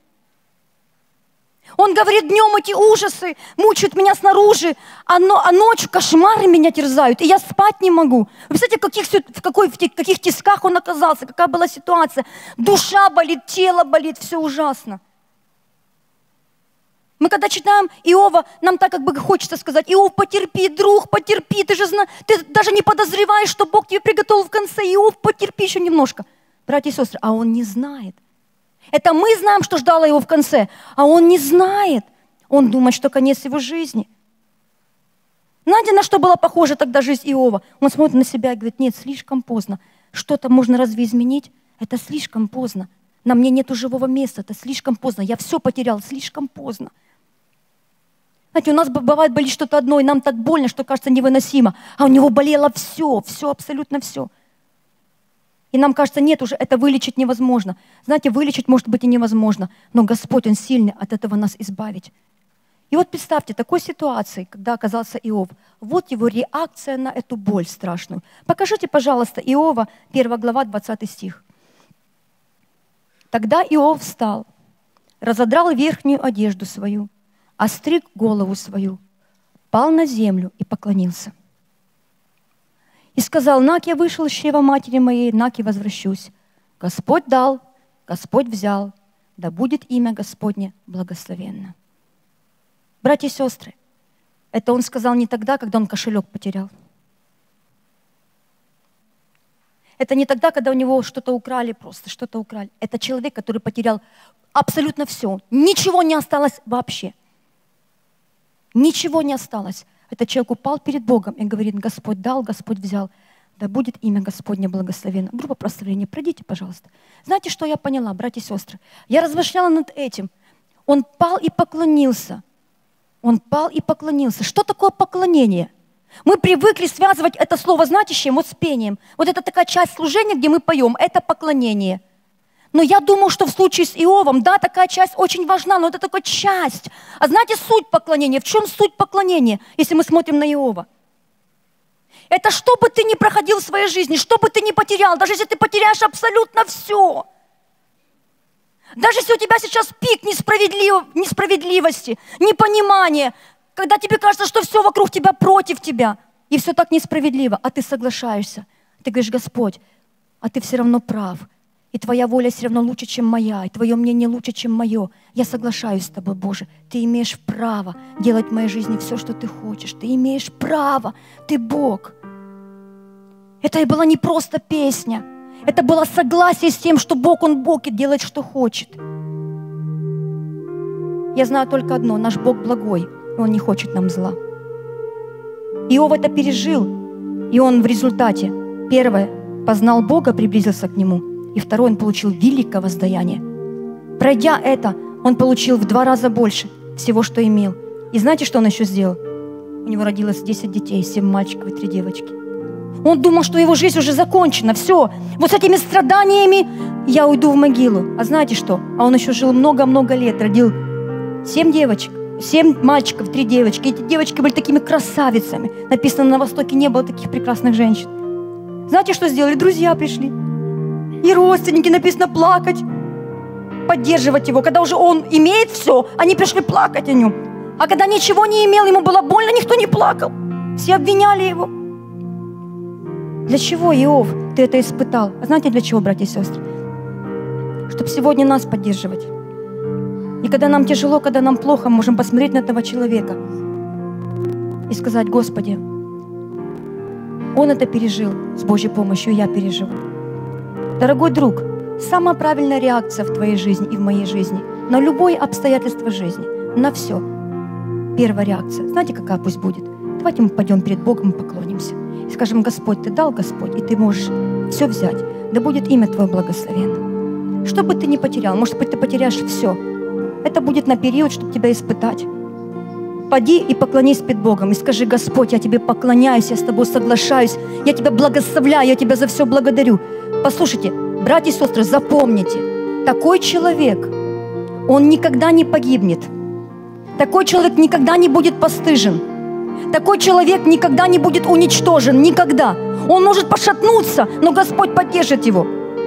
C: Он говорит: днем эти ужасы мучают меня снаружи, а, но, а ночью кошмары меня терзают, и я спать не могу. Вы представляете, в каких, в, какой, в каких тисках он оказался, какая была ситуация. Душа болит, тело болит, все ужасно. Мы когда читаем Иова, нам так как бы хочется сказать: Иов, потерпи, друг, потерпи, ты же знаешь, ты даже не подозреваешь, что Бог тебе приготовил в конце. Иов, потерпи еще немножко. Братья и сестры, а он не знает. Это мы знаем, что ждало его в конце, а он не знает. Он думает, что конец его жизни. Знаете, на что была похожа тогда жизнь Иова? Он смотрит на себя и говорит: нет, слишком поздно. Что-то можно разве изменить? Это слишком поздно. На мне нету живого места, это слишком поздно. Я все потерял, слишком поздно. Знаете, у нас бывает болит что-то одно, и нам так больно, что кажется невыносимо. А у него болело все, все, абсолютно все. И нам кажется, нет уже, это вылечить невозможно. Знаете, вылечить может быть и невозможно, но Господь, Он сильный от этого нас избавить. И вот представьте, такой ситуации, когда оказался Иов, вот его реакция на эту боль страшную. Покажите, пожалуйста, Иова, первая глава, двадцатый стих. Тогда Иов встал, разодрал верхнюю одежду свою, остриг голову свою, пал на землю и поклонился. И сказал: нак я вышел из чрева матери моей, нак и возвращусь. Господь дал, Господь взял, да будет имя Господне благословенно. Братья и сестры, это он сказал не тогда, когда он кошелек потерял. Это не тогда, когда у него что-то украли, просто что-то украли. Это человек, который потерял абсолютно все. Ничего не осталось вообще. Ничего не осталось. Этот человек упал перед Богом и говорит: Господь дал, Господь взял. Да будет имя Господне благословенно. Группа прославления, пройдите, пожалуйста. Знаете, что я поняла, братья и сестры? Я размышляла над этим. Он пал и поклонился. Он пал и поклонился. Что такое поклонение? Мы привыкли связывать это слово, знаете, с чем? Вот с пением. Вот это такая часть служения, где мы поем. Это поклонение. Но я думаю, что в случае с Иовом, да, такая часть очень важна, но это только часть. А знаете, суть поклонения? В чем суть поклонения, если мы смотрим на Иова? Это что бы ты ни проходил в своей жизни, что бы ты ни потерял, даже если ты потеряешь абсолютно все. Даже если у тебя сейчас пик несправедлив... несправедливости, непонимания, когда тебе кажется, что все вокруг тебя против тебя, и все так несправедливо, а ты соглашаешься. Ты говоришь: Господь, а ты все равно прав. И твоя воля все равно лучше, чем моя, и твое мнение лучше, чем мое. Я соглашаюсь с тобой, Боже. Ты имеешь право делать в моей жизни все, что ты хочешь. Ты имеешь право. Ты Бог. Это и была не просто песня. Это было согласие с тем, что Бог, Он Бог и делает, что хочет. Я знаю только одно. Наш Бог благой, и Он не хочет нам зла. Иов это пережил, и он в результате, первое, познал Бога, приблизился к Нему. И второй, он получил великое воздаяние. Пройдя это, он получил в два раза больше всего, что имел. И знаете, что он еще сделал? У него родилось десять детей, семь мальчиков и три девочки. Он думал, что его жизнь уже закончена. Все, вот с этими страданиями я уйду в могилу. А знаете что? А он еще жил много-много лет, родил семь девочек, семь мальчиков, три девочки. Эти девочки были такими красавицами. Написано, на Востоке не было таких прекрасных женщин. Знаете, что сделали? Друзья пришли. И родственники, написано, плакать, поддерживать его. Когда уже он имеет все, они пришли плакать о нем. А когда ничего не имел, ему было больно, никто не плакал. Все обвиняли его. Для чего, Иов, ты это испытал? А знаете, для чего, братья и сестры? Чтобы сегодня нас поддерживать. И когда нам тяжело, когда нам плохо, мы можем посмотреть на этого человека и сказать: Господи, он это пережил с Божьей помощью, и я переживу. Дорогой друг, самая правильная реакция в твоей жизни и в моей жизни на любое обстоятельство жизни, на все. Первая реакция, знаете, какая пусть будет? Давайте мы пойдем перед Богом и поклонимся. И скажем: Господь, Ты дал, Господь, и Ты можешь все взять. Да будет имя Твое благословенно. Что бы ты ни потерял, может быть, ты потеряешь все. Это будет на период, чтобы тебя испытать. Поди и поклонись перед Богом и скажи: Господь, я Тебе поклоняюсь, я с Тобой соглашаюсь, я Тебя благословляю, я Тебя за все благодарю. Послушайте, братья и сестры, запомните, такой человек, он никогда не погибнет. Такой человек никогда не будет постыжен. Такой человек никогда не будет уничтожен, никогда. Он может пошатнуться, но Господь поддержит его.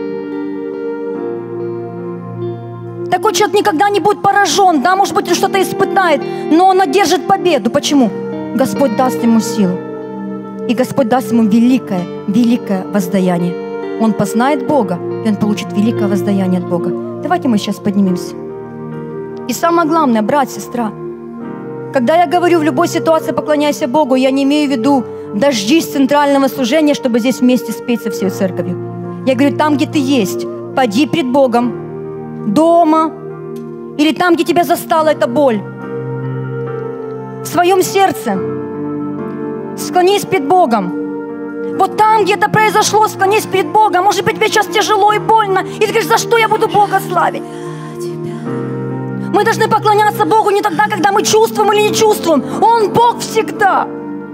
C: Такой человек никогда не будет поражен, да, может быть, он что-то испытает, но он одержит победу. Почему? Господь даст ему силу. И Господь даст ему великое, великое воздаяние. Он познает Бога, и он получит великое воздаяние от Бога. Давайте мы сейчас поднимемся. И самое главное, брат, сестра, когда я говорю в любой ситуации поклоняйся Богу, я не имею в виду дождись центрального служения, чтобы здесь вместе спеть со всей церковью. Я говорю, там, где ты есть, поди пред Богом, дома, или там, где тебя застала эта боль, в своем сердце, склонись перед Богом. Вот там, где это произошло, склонись перед Богом. Может быть, тебе сейчас тяжело и больно, и ты говоришь: за что я буду Бога славить? Мы должны поклоняться Богу не тогда, когда мы чувствуем или не чувствуем. Он Бог всегда.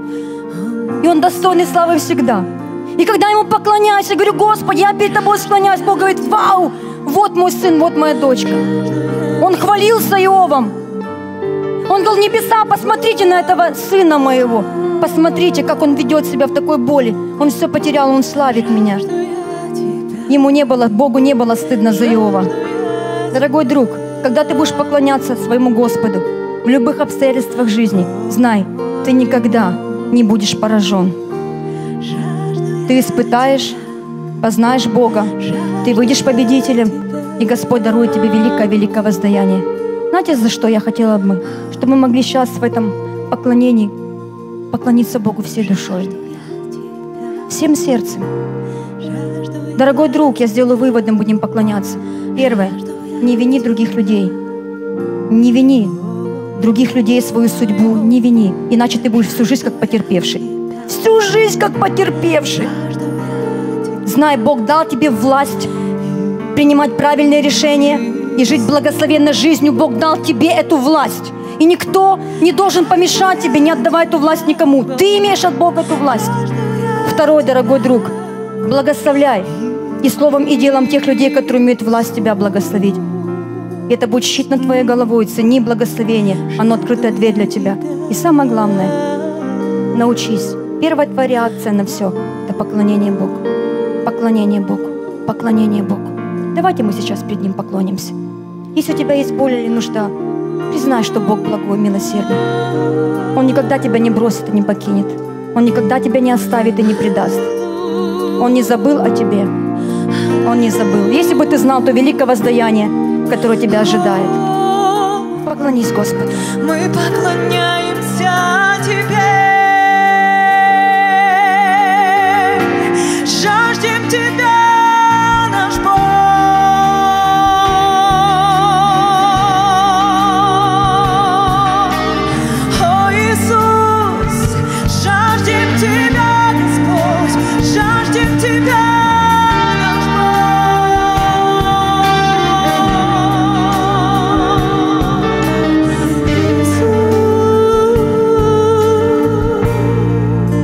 C: И Он достойный славы всегда. И когда Ему поклоняюсь, я говорю: Господи, я перед Тобой склоняюсь. Бог говорит: вау, вот мой сын, вот моя дочка. Он хвалился Иовом. Он говорил: небеса, посмотрите на этого сына моего. Посмотрите, как он ведет себя в такой боли. Он все потерял, он славит меня. Ему не было, Богу не было стыдно за Иова. Дорогой друг, когда ты будешь поклоняться своему Господу в любых обстоятельствах жизни, знай, ты никогда не будешь поражен. Ты испытаешь, познаешь Бога, ты выйдешь победителем, и Господь дарует тебе великое-великое воздаяние. Знаете, за что я хотела бы? Чтобы мы могли сейчас в этом поклонении поклониться Богу всей душой, всем сердцем. Дорогой друг, я сделаю вывод, мы будем поклоняться. Первое. Не вини других людей. Не вини других людей свою судьбу. Не вини. Иначе ты будешь всю жизнь как потерпевший. Всю жизнь как потерпевший. Знай, Бог дал тебе власть принимать правильные решения и жить благословенной жизнью. Бог дал тебе эту власть. И никто не должен помешать тебе, не отдавай эту власть никому. Ты имеешь от Бога эту власть. Второй, дорогой друг, благословляй и словом, и делом тех людей, которые имеют власть тебя благословить. И это будет щит над твоей головой. Цени благословение, оно открытая дверь для тебя. И самое главное, научись. Первая твоя реакция на все – это поклонение Богу. Поклонение Богу. Поклонение Богу. Давайте мы сейчас перед Ним поклонимся. Если у тебя есть боль или нужда, признай, что Бог благой, милосердный. Он никогда тебя не бросит и не покинет. Он никогда тебя не оставит и не предаст. Он не забыл о тебе. Он не забыл. Если бы ты знал то великое воздаяние, которое тебя ожидает. Поклонись Господу.
A: Мы поклоняемся Тебе. Жаждем Тебя, наш Бог.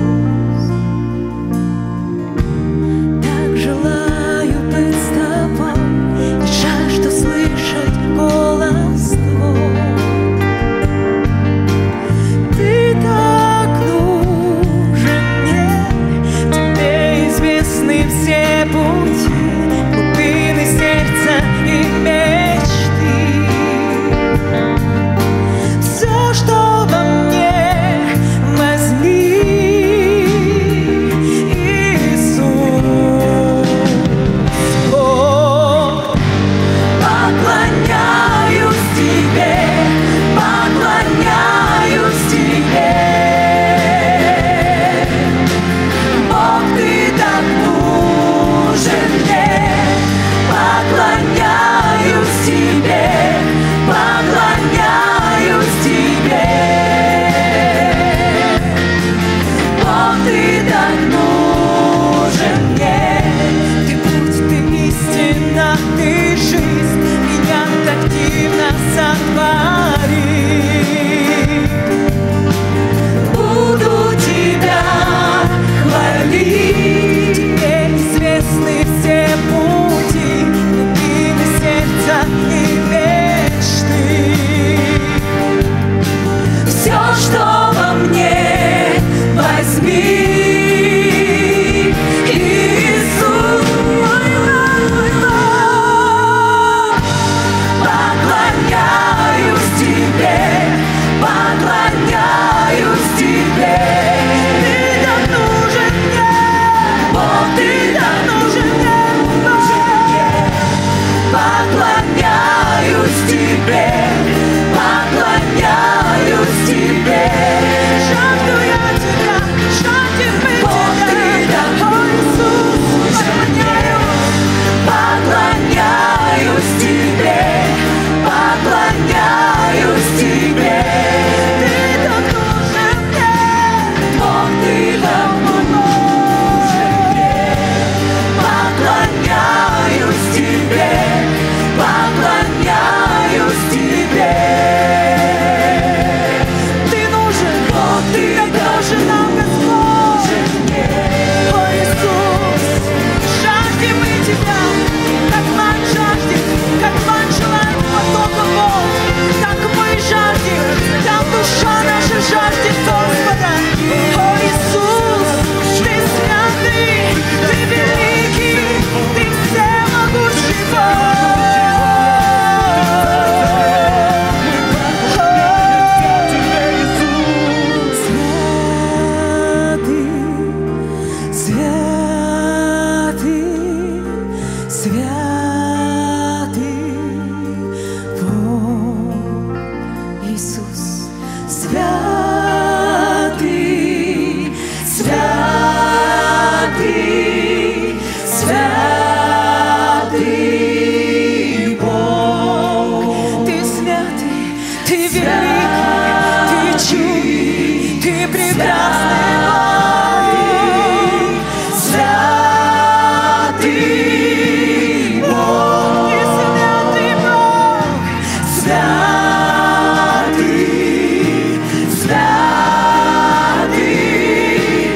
D: Так желаю быть с Тобой.
A: Ты великий, Ты чудный, Ты прекрасный Бог. Святый Бог, Ты святый Бог, святый, святый,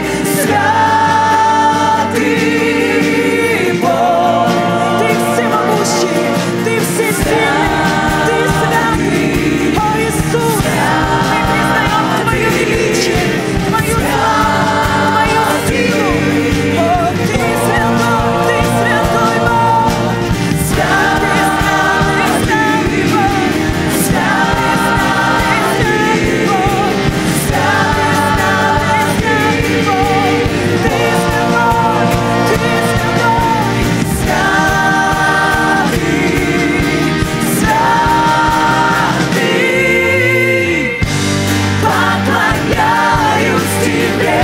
A: святый Бог. Ты всемогущий, Ты всесильный, Ты святый. О, Иисус, мы признаем Твое величие, Твою славу, Твою силу. О, Ты святой, Ты святой Бог. Святый, святый, святый Бог. Святый, святый, святый Бог. Святый, святый, святый Бог. Ты святой, Ты святой. Святый, святый. Поклоняюсь Тебе,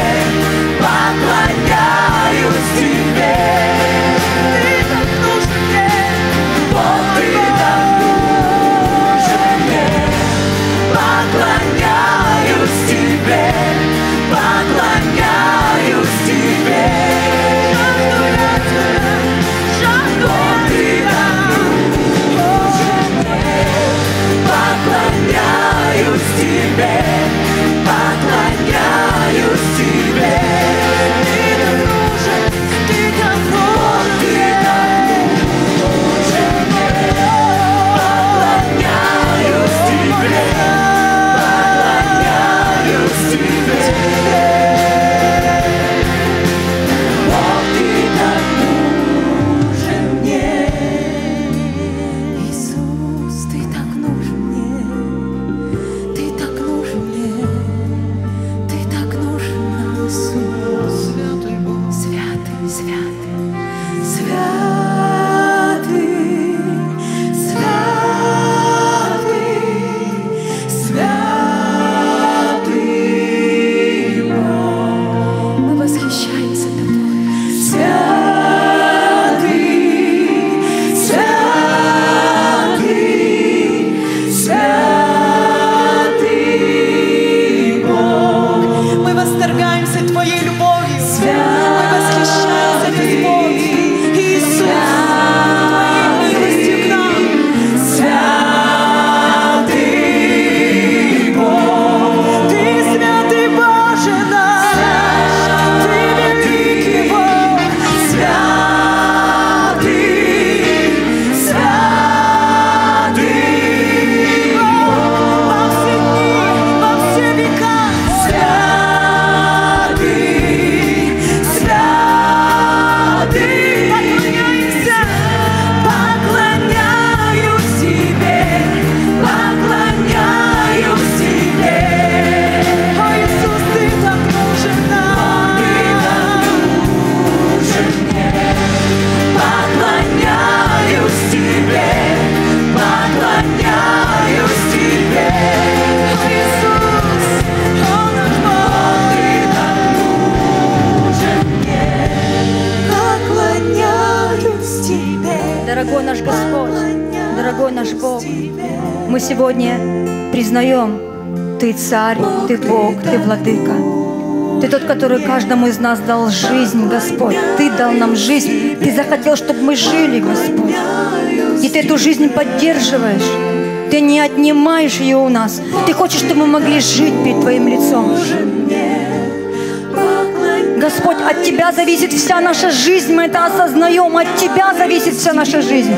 A: поклоняюсь Тебе. Ты так нужен мне, Бог, Ты так нужен мне. Поклоняюсь Тебе, поклоняюсь Тебе. Жажду я Тебя, поклоняюсь Тебе, поклоняюсь Тебе. Ты так нужен, Ты так нужен мне. Поклоняюсь Тебе, поклоняюсь Тебе. Бог, Ты так нужен мне. Иисус, Ты так нужен мне. Ты так нужен мне. Ты так нужен нам, Иисус. Святый Бог. Святый, святый, святый, святый, святый Бог. Мы восхищаемся Тобой. Святый, святый, святый Бог. Мы восторгаемся Твоей любовью. Мы восхищаемся, Господь. Иисус, Твоей милостью к нам. Святый Бог. Ты святый Боже наш. Ты великий Бог. Святый, святый Бог. Во все дни, во все века. Святый, святый. Поклоняемся, поклоняюсь Тебе, поклоняюсь Тебе. О, Иисус, Ты так нужен нам. Ты так нужен мне. Поклоняюсь Тебе, поклоняюсь Тебе. О, Иисус, о, наш Бог, Ты так нужен мне. Поклоняюсь Тебе.
C: Дорогой наш Господь, дорогой наш Бог, мы сегодня признаем, Ты царь, Ты Бог, Ты владыка. Ты тот, который каждому из нас дал жизнь, Господь. Ты дал нам жизнь. Ты захотел, чтобы мы жили, Господь. И Ты эту жизнь поддерживаешь. Ты не отнимаешь ее у нас. Ты хочешь, чтобы мы могли жить перед Твоим лицом. Господь, от Тебя зависит вся наша жизнь. Мы это осознаем. От Тебя зависит вся наша жизнь.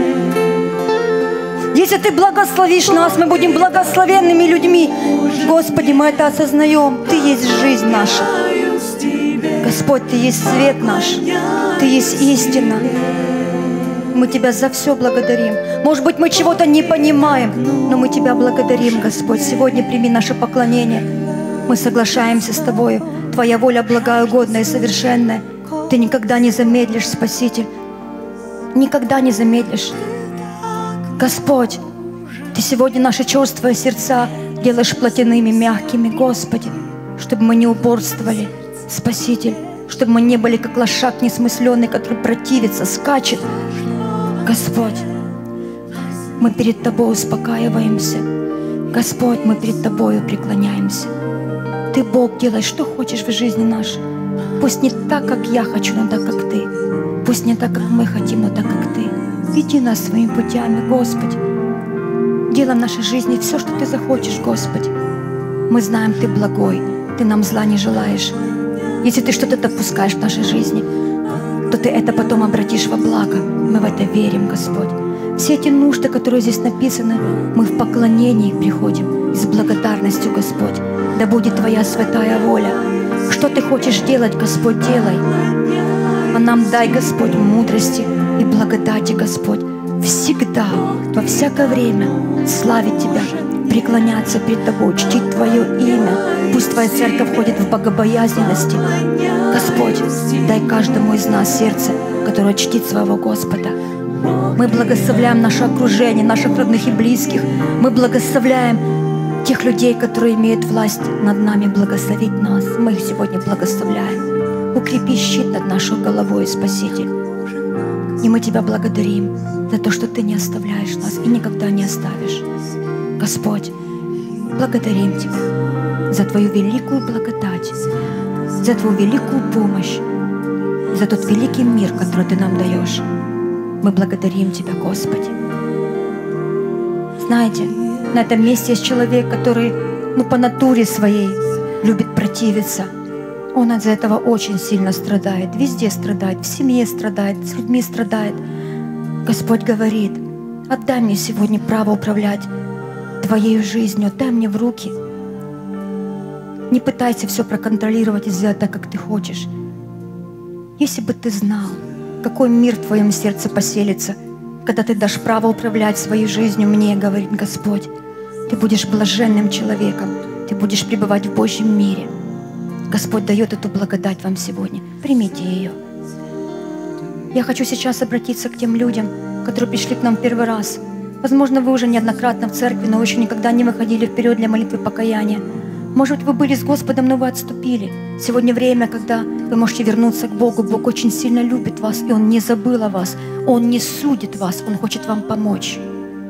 C: Если Ты благословишь нас, мы будем благословенными людьми. Господи, мы это осознаем. Ты есть жизнь наша. Господь, Ты есть свет наш. Ты есть истина. Мы Тебя за все благодарим. Может быть, мы чего-то не понимаем, но мы Тебя благодарим, Господь. Сегодня прими наше поклонение. Мы соглашаемся с Тобою. Твоя воля благая, угодная и совершенная. Ты никогда не замедлишь, Спаситель. Никогда не замедлишь. Господь, Ты сегодня наши чувства и сердца делаешь плотяными, мягкими, Господи, чтобы мы не упорствовали, Спаситель, чтобы мы не были как лошак несмысленный, который противится, скачет. Господь, мы перед Тобой успокаиваемся. Господь, мы перед Тобою преклоняемся. Ты, Бог, делай, что хочешь в жизни нашей. Пусть не так, как я хочу, но так, как Ты. Пусть не так, как мы хотим, но так, как Ты. Веди нас своими путями, Господи. Делай в нашей жизни все, что Ты захочешь, Господи. Мы знаем, Ты благой, Ты нам зла не желаешь. Если Ты что-то допускаешь в нашей жизни, то Ты это потом обратишь во благо. Мы в это верим, Господь. Все эти нужды, которые здесь написаны, мы в поклонении приходим с благодарностью, Господь. Да будет Твоя святая воля. Что Ты хочешь делать, Господь, делай. А нам дай, Господь, мудрости и благодати, Господь, всегда, во всякое время славить Тебя, преклоняться перед Тобой, чтить Твое имя. Пусть Твоя церковь ходит в богобоязненности. Господь, дай каждому из нас сердце, которое чтит своего Господа. Мы благословляем наше окружение, наших родных и близких. Мы благословляем тех людей, которые имеют власть над нами, благословить нас. Мы их сегодня благословляем. Укрепи щит над нашей головой, Спаситель. И мы Тебя благодарим за то, что Ты не оставляешь нас и никогда не оставишь. Господь, благодарим Тебя за Твою великую благодать, за Твою великую помощь, за тот великий мир, который Ты нам даешь. Мы благодарим Тебя, Господи. Знаете, на этом месте есть человек, который, ну, по натуре своей любит противиться. Он из-за этого очень сильно страдает. Везде страдает, в семье страдает, с людьми страдает. Господь говорит: отдай мне сегодня право управлять Твоей жизнью, отдай мне в руки. Не пытайся все проконтролировать и сделать так, как Ты хочешь. Если бы ты знал, какой мир в твоем сердце поселится, когда ты дашь право управлять своей жизнью мне, говорит Господь. Ты будешь блаженным человеком, ты будешь пребывать в Божьем мире. Господь дает эту благодать вам сегодня. Примите ее. Я хочу сейчас обратиться к тем людям, которые пришли к нам первый раз. Возможно, вы уже неоднократно в церкви, но вы еще никогда не выходили вперед для молитвы покаяния. Может быть, вы были с Господом, но вы отступили. Сегодня время, когда вы можете вернуться к Богу. Бог очень сильно любит вас, и Он не забыл о вас. Он не судит вас, Он хочет вам помочь.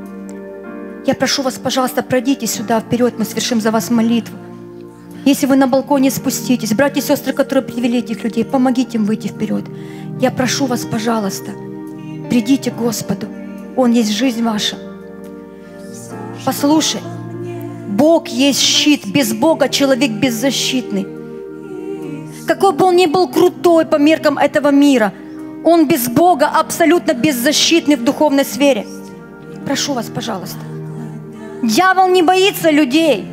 C: Я прошу вас, пожалуйста, пройдите сюда вперед, мы совершим за вас молитву. Если вы на балконе, спуститесь. Братья и сестры, которые привели этих людей, помогите им выйти вперед. Я прошу вас, пожалуйста, придите к Господу. Он есть жизнь ваша. Послушай, Бог есть щит. Без Бога человек беззащитный. Какой бы он ни был крутой по меркам этого мира, он без Бога абсолютно беззащитный в духовной сфере. Прошу вас, пожалуйста. Дьявол не боится людей.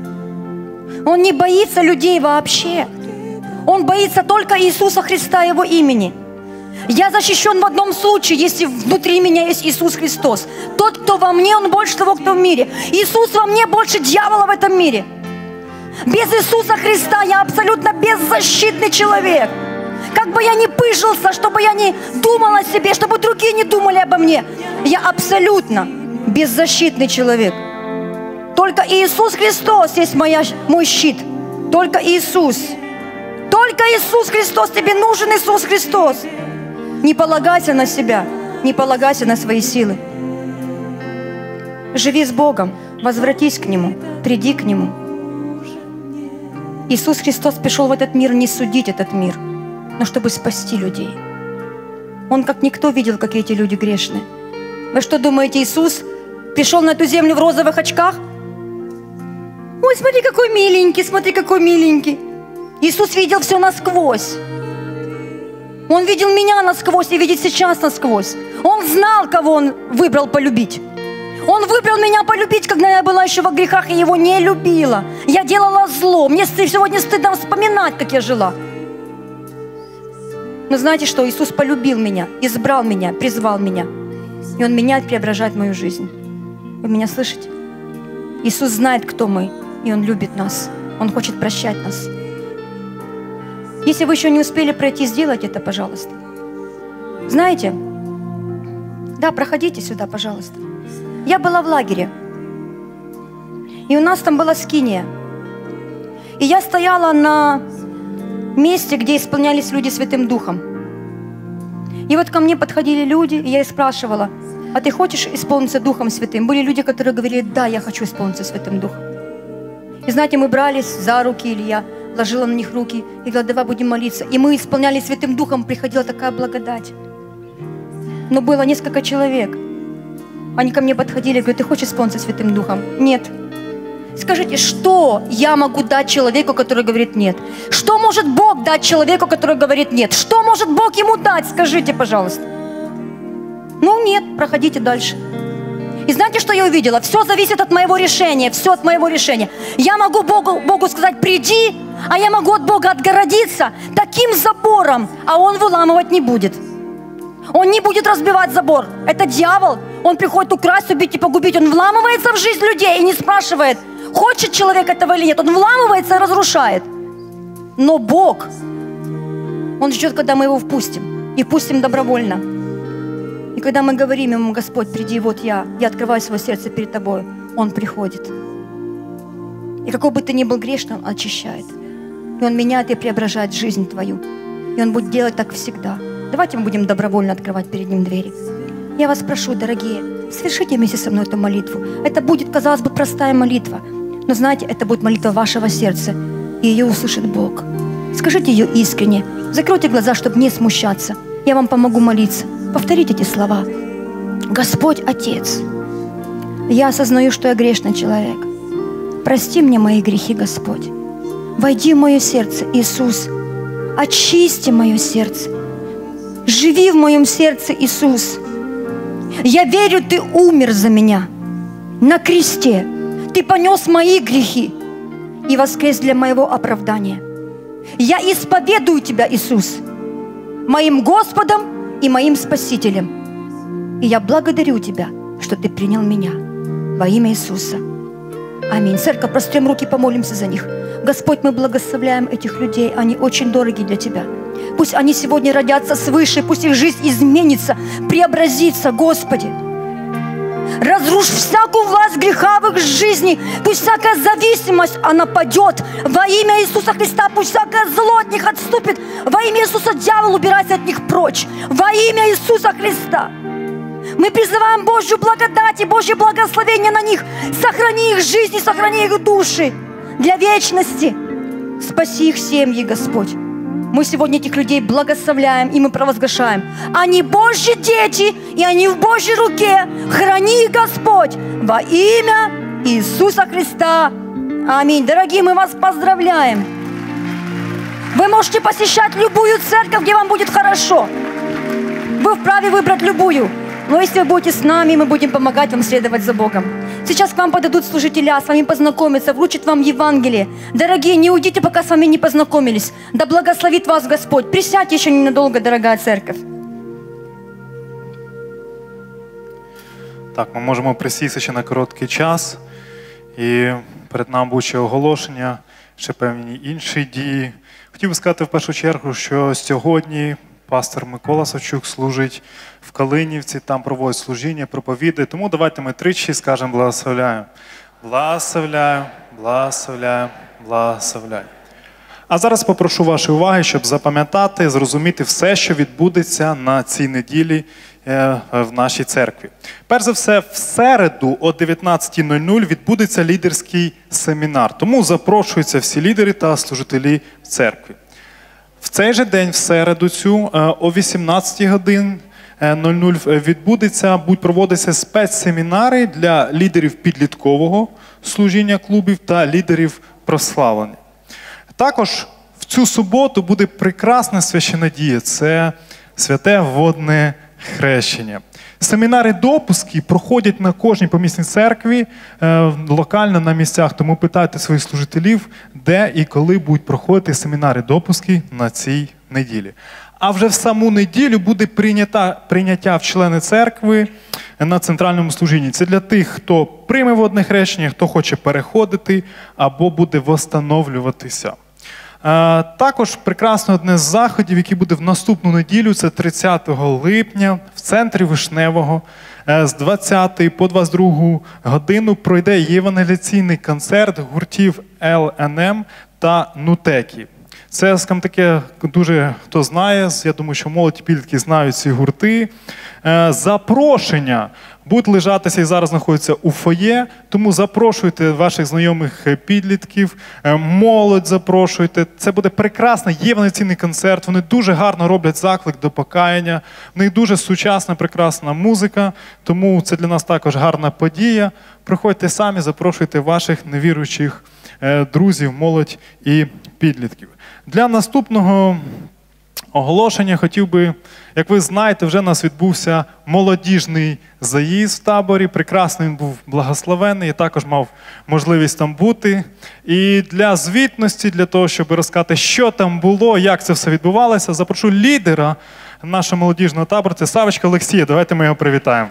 C: Он не боится людей вообще. Он боится только Иисуса Христа, Его имени. Я защищен в одном случае, если внутри меня есть Иисус Христос. Тот, кто во мне, он больше того, кто в мире. Иисус во мне больше дьявола в этом мире. Без Иисуса Христа я абсолютно беззащитный человек. Как бы я ни пыжился, чтобы я не думал о себе, чтобы другие не думали обо мне, я абсолютно беззащитный человек. Только Иисус Христос есть моя, мой щит. Только Иисус. Только Иисус Христос. Тебе нужен Иисус Христос. Не полагайся на себя. Не полагайся на свои силы. Живи с Богом. Возвратись к Нему. Приди к Нему. Иисус Христос пришел в этот мир не судить этот мир, но чтобы спасти людей. Он как никто видел, какие эти люди грешные. Вы что думаете, Иисус пришел на эту землю в розовых очках? Ой, смотри, какой миленький, смотри, какой миленький. Иисус видел все насквозь. Он видел меня насквозь и видит сейчас насквозь. Он знал, кого Он выбрал полюбить. Он выбрал меня полюбить, когда я была еще во грехах и Его не любила. Я делала зло. Мне сегодня стыдно вспоминать, как я жила. Но знаете что? Иисус полюбил меня, избрал меня, призвал меня. И Он меняет, преображает мою жизнь. Вы меня слышите? Иисус знает, кто мы, и Он любит нас. Он хочет прощать нас. Если вы еще не успели пройти, сделайте это, пожалуйста. Знаете, да, проходите сюда, пожалуйста. Я была в лагере, и у нас там была скиния. И я стояла на месте, где исполнялись люди Святым Духом. И вот ко мне подходили люди, и я их спрашивала: А ты хочешь исполниться Духом Святым? Были люди, которые говорили, да, я хочу исполниться Святым Духом. И знаете, мы брались за руки, или я ложила на них руки и говорила, давай будем молиться. И мы исполняли Святым Духом, приходила такая благодать. Но было несколько человек. Они ко мне подходили и говорят, ты хочешь исполниться Святым Духом? Нет. Скажите, что я могу дать человеку, который говорит нет? Что может Бог дать человеку, который говорит нет? Что может Бог ему дать? Скажите, пожалуйста. Ну нет, проходите дальше. И знаете, что я увидела? Все зависит от моего решения, все от моего решения. Я могу Богу, Богу сказать, приди, а я могу от Бога отгородиться таким забором, а Он выламывать не будет. Он не будет разбивать забор. Это дьявол. Он приходит украсть, убить и погубить. Он вламывается в жизнь людей и не спрашивает, хочет человек этого или нет. Он вламывается и разрушает. Но Бог, Он ждет, когда мы Его впустим. И впустим добровольно. И когда мы говорим Ему, Господь, приди, вот я, я открываю свое сердце перед Тобой, Он приходит. И какой бы ты ни был грешным, Он очищает. И Он меняет и преображает жизнь твою. И Он будет делать так всегда. Давайте мы будем добровольно открывать перед Ним двери. Я вас прошу, дорогие, совершите вместе со мной эту молитву. Это будет, казалось бы, простая молитва. Но знаете, это будет молитва вашего сердца. И ее услышит Бог. Скажите ее искренне. Закройте глаза, чтобы не смущаться. Я вам помогу молиться. Повторите эти слова. Господь Отец, я осознаю, что я грешный человек. Прости мне мои грехи, Господь. Войди в мое сердце, Иисус. Очисти мое сердце. Живи в моем сердце, Иисус. Я верю, Ты умер за меня на кресте. Ты понес мои грехи и воскрес для моего оправдания. Я исповедую Тебя, Иисус, моим Господом и моим Спасителем. И я благодарю Тебя, что Ты принял меня во имя Иисуса. Аминь. Церковь, прострем руки, помолимся за них. Господь, мы благословляем этих людей. Они очень дороги для Тебя. Пусть они сегодня родятся свыше, пусть их жизнь изменится, преобразится, Господи. Разрушь всякую власть греха в их жизни. Пусть всякая зависимость, она падет. Во имя Иисуса Христа пусть всякое зло от них отступит. Во имя Иисуса дьявол, убирайся от них прочь. Во имя Иисуса Христа. Мы призываем Божью благодать и Божье благословение на них. Сохрани их жизни, сохрани их души для вечности. Спаси их семьи, Господь. Мы сегодня этих людей благословляем, и мы провозглашаем. Они Божьи дети, и они в Божьей руке. Храни их, Господь, во имя Иисуса Христа. Аминь. Дорогие, мы вас поздравляем. Вы можете посещать любую церковь, где вам будет хорошо. Вы вправе выбрать любую. Но если вы будете с нами, мы будем помогать вам следовать за Богом. Сейчас к вам подойдут служителя, с вами познакомятся, вручат вам Евангелие. Дорогие, не уйдите, пока с вами не познакомились. Да благословит вас Господь. Присядьте еще ненадолго, дорогая церковь.
E: Так, ми можемо присісти ще на короткий час. І перед нами буде ще оголошення, ще певні інші дії. Хотів би сказати в першу чергу, що сьогодні пастор Микола Савчук служить в Калинівці, там проводить служіння, проповідає. Тому давайте ми тричі скажемо благословляю. Благословляю, благословляю, благословляю. А зараз попрошу вашої уваги, щоб запам'ятати, зрозуміти все, що відбудеться на цій неділі в нашій церкві. Перш за все, в середу о дев'ятнадцятій нуль нуль відбудеться лідерський семінар. Тому запрошуються всі лідери та служителі в церкві. В цей же день, в середу цю, о вісімнадцятій годині нуль нуль відбудеться, будуть проводитися спецсемінари для лідерів підліткового служіння клубів та лідерів прославлення. Також в цю суботу буде прекрасна священодія – це святе водне хрещення. Семінари допуски проходять на кожній помісній церкві, е, локально на місцях, тому питайте своїх служителів, де і коли будуть проходити семінари допуски на цій неділі. А вже в саму неділю буде прийняття, прийняття в члени церкви на центральному служінні. Це для тих, хто прийме водне хрещення, хто хоче переходити або буде восстановлюватися. Також прекрасно одне з заходів, який буде в наступну неділю, це тридцятого липня в центрі Вишневого з двадцятої по двадцять другу годину пройде євангелізаційний концерт гуртів ел ен ем та Нутекі. Це, скажімо таке, дуже хто знає, я думаю, що молодь і підлітки знають ці гурти. Запрошення будуть лежатися і зараз знаходяться у фоє, тому запрошуйте ваших знайомих підлітків, молодь запрошуйте. Це буде прекрасний євангелійний концерт, вони дуже гарно роблять заклик до покаяння, в них дуже сучасна, прекрасна музика, тому це для нас також гарна подія. Приходьте самі, запрошуйте ваших невіруючих друзів, молодь і підлітків. Для наступного оголошення хотів би, як ви знаєте, вже у нас відбувся молодіжний заїзд в таборі. Прекрасний він був, благословений, я також мав можливість там бути. І для звітності, для того, щоб розказати, що там було, як це все відбувалося, запрошу лідера нашого молодіжного табору, це Савочка Олексія. Давайте ми його привітаємо.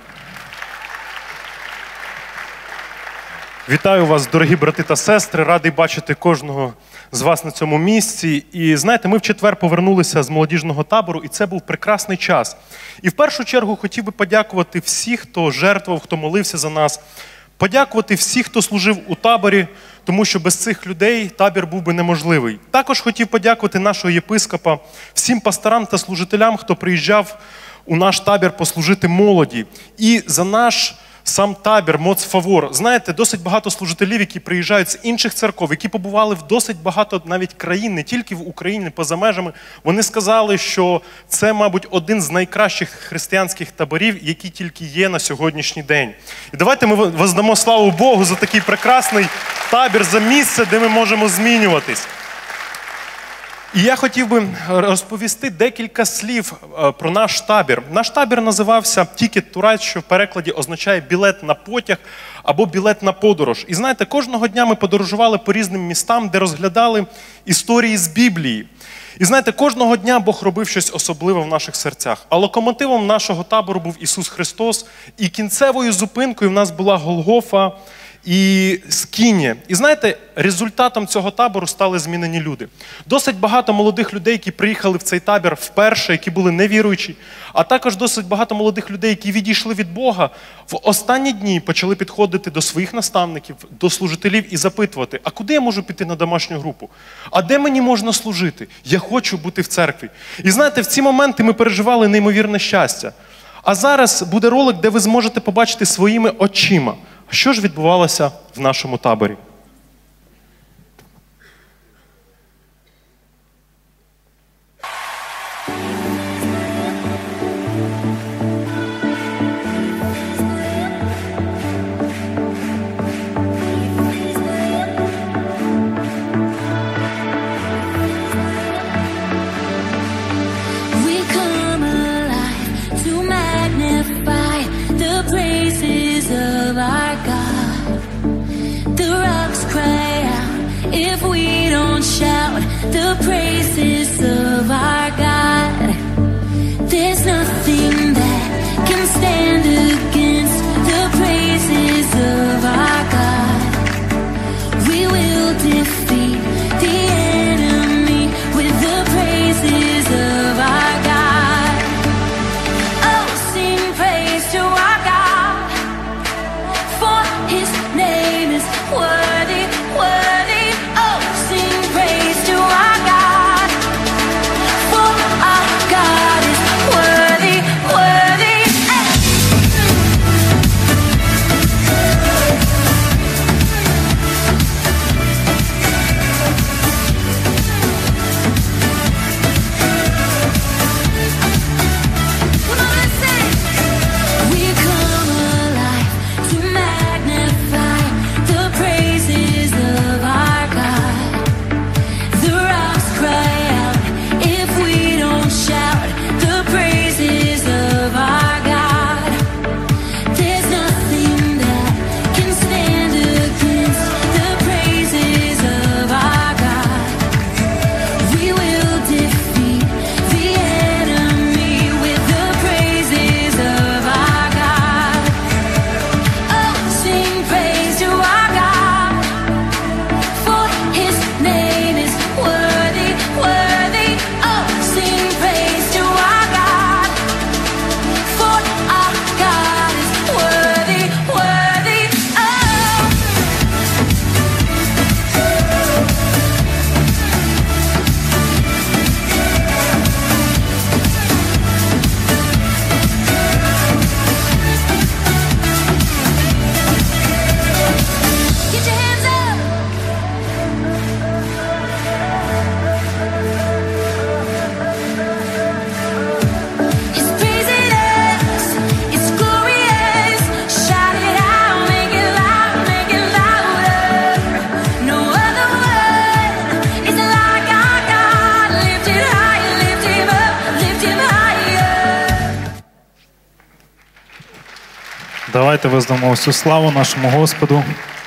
F: Вітаю вас, дорогі брати та сестри, радий бачити кожного з вас на цьому місці. І знаєте, ми в четвер повернулися з молодіжного табору, і це був прекрасний час. І в першу чергу хотів би подякувати всіх, хто жертвував, хто молився за нас, подякувати всіх, хто служив у таборі, тому що без цих людей табір був би неможливий. Також хотів подякувати нашого єпископа, всім пасторам та служителям, хто приїжджав у наш табір послужити молоді. І за наш сам табір «Моц Фавор». Знаєте, досить багато служителів, які приїжджають з інших церков, які побували в досить багато навіть країн, не тільки в Україні, поза межами. Вони сказали, що це, мабуть, один з найкращих християнських таборів, які тільки є на сьогоднішній день. І давайте ми воздамо славу Богу за такий прекрасний табір, за місце, де ми можемо змінюватись. І я хотів би розповісти декілька слів про наш табір. Наш табір називався «Ticket to Ride», що в перекладі означає «білет на потяг» або «білет на подорож». І знаєте, кожного дня ми подорожували по різним містам, де розглядали історії з Біблії. І знаєте, кожного дня Бог робив щось особливе в наших серцях. А локомотивом нашого табору був Ісус Христос. І кінцевою зупинкою в нас була Голгофа і Скинія. І знаєте, результатом цього табору стали змінені люди. Досить багато молодих людей, які приїхали в цей табір вперше, які були невіруючі, а також досить багато молодих людей, які відійшли від Бога, в останні дні почали підходити до своїх наставників, до служителів і запитувати, а куди я можу піти на домашню групу? А де мені можна служити? Я хочу бути в церкві. І знаєте, в ці моменти ми переживали неймовірне щастя. А зараз буде ролик, де ви зможете побачити своїми очима, що ж відбувалося в нашому таборі.
D: The praises of our God. There's nothing that can stand against the praises of our God. We will defeat the enemy with the praises of our God. Oh, sing praise to our God, for His name is worthy, worthy. Oh, sing praise to our God, for
E: Давайте визнамо всю славу нашому Господу.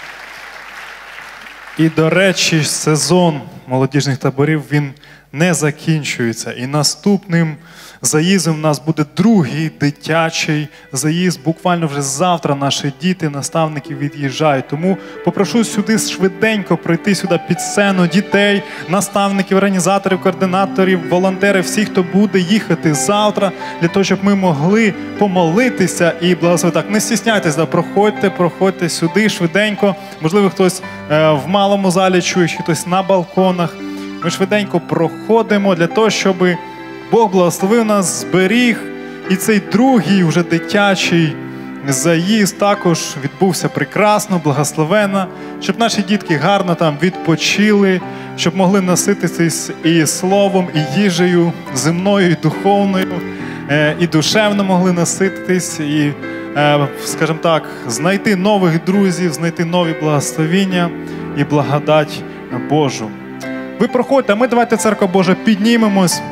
E: І, до речі, сезон молодіжних таборів, він не закінчується. І наступним заїздом у нас буде другий дитячий заїзд. Буквально вже завтра наші діти, наставники від'їжджають. Тому попрошу сюди швиденько прийти сюди під сцену дітей, наставників, організаторів, координаторів, волонтерів, всіх, хто буде їхати завтра, для того, щоб ми могли помолитися і благословити. Так, не стісняйтесь, да, проходьте, проходьте сюди швиденько. Можливо, хтось е, в малому залі чує, чи хтось на балконах. Ми швиденько проходимо для того, щоб Бог благословив нас, зберіг. І цей другий вже дитячий заїзд також відбувся прекрасно, благословенно, щоб наші дітки гарно там відпочили, щоб могли насититись і словом, і їжею земною, і духовною, і душевно могли насититись, і, скажімо так, знайти нових друзів, знайти нові благословіння і благодать Божу. Ви проходьте, а ми давайте, Церква Божа, піднімемось.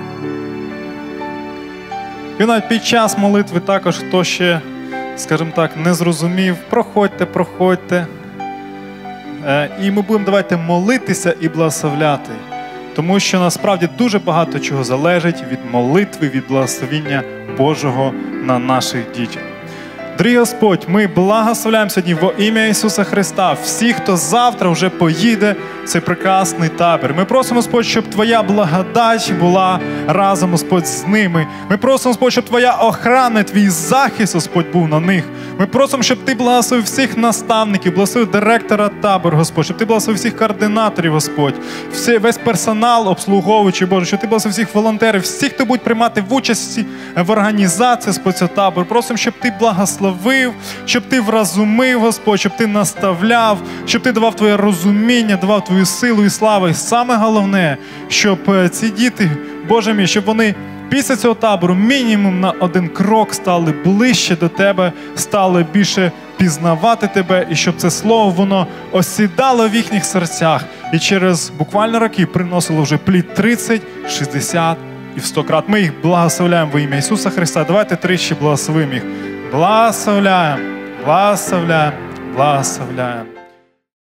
E: І навіть під час молитви також, хто ще, скажімо так, не зрозумів, проходьте, проходьте. І ми будемо давайте молитися і благословляти. Тому що насправді дуже багато чого залежить від молитви, від благословіння Божого на наших дітях. Дорогий Господь, ми благословляємо сьогодні во ім'я Ісуса Христа всіх, хто завтра вже поїде в цей прекрасний табір. Ми просимо, Господь, щоб Твоя благодать була разом, Господь, з ними. Ми просимо, Господь, щоб Твоя охорона, Твій захист, Господь, був на них. Ми просимо, щоб Ти благословив всіх наставників, благословив директора табору, Господь, щоб Ти благословив всіх координаторів, Господь, всі, весь персонал обслуговуючий, Боже, щоб Ти благословив всіх волонтерів, всіх, хто будуть приймати в участі в організації, Господь, цього табору. Просимо, щоб Ти благословив, щоб Ти вразумив, Господь, щоб Ти наставляв, щоб Ти давав Твоє розуміння, давав Твою силу і славу. І саме головне, щоб ці діти, Боже мій, щоб вони після цього табору мінімум на один крок стали ближче до Тебе, стали більше пізнавати Тебе, і щоб це слово, воно осідало в їхніх серцях і через буквально роки приносило вже плід тридцять, шістдесят і в сто крат. Ми їх благословляємо во ім'я Ісуса Христа. Давайте тричі благословимо їх. Благословляємо, благословляємо, благословляємо.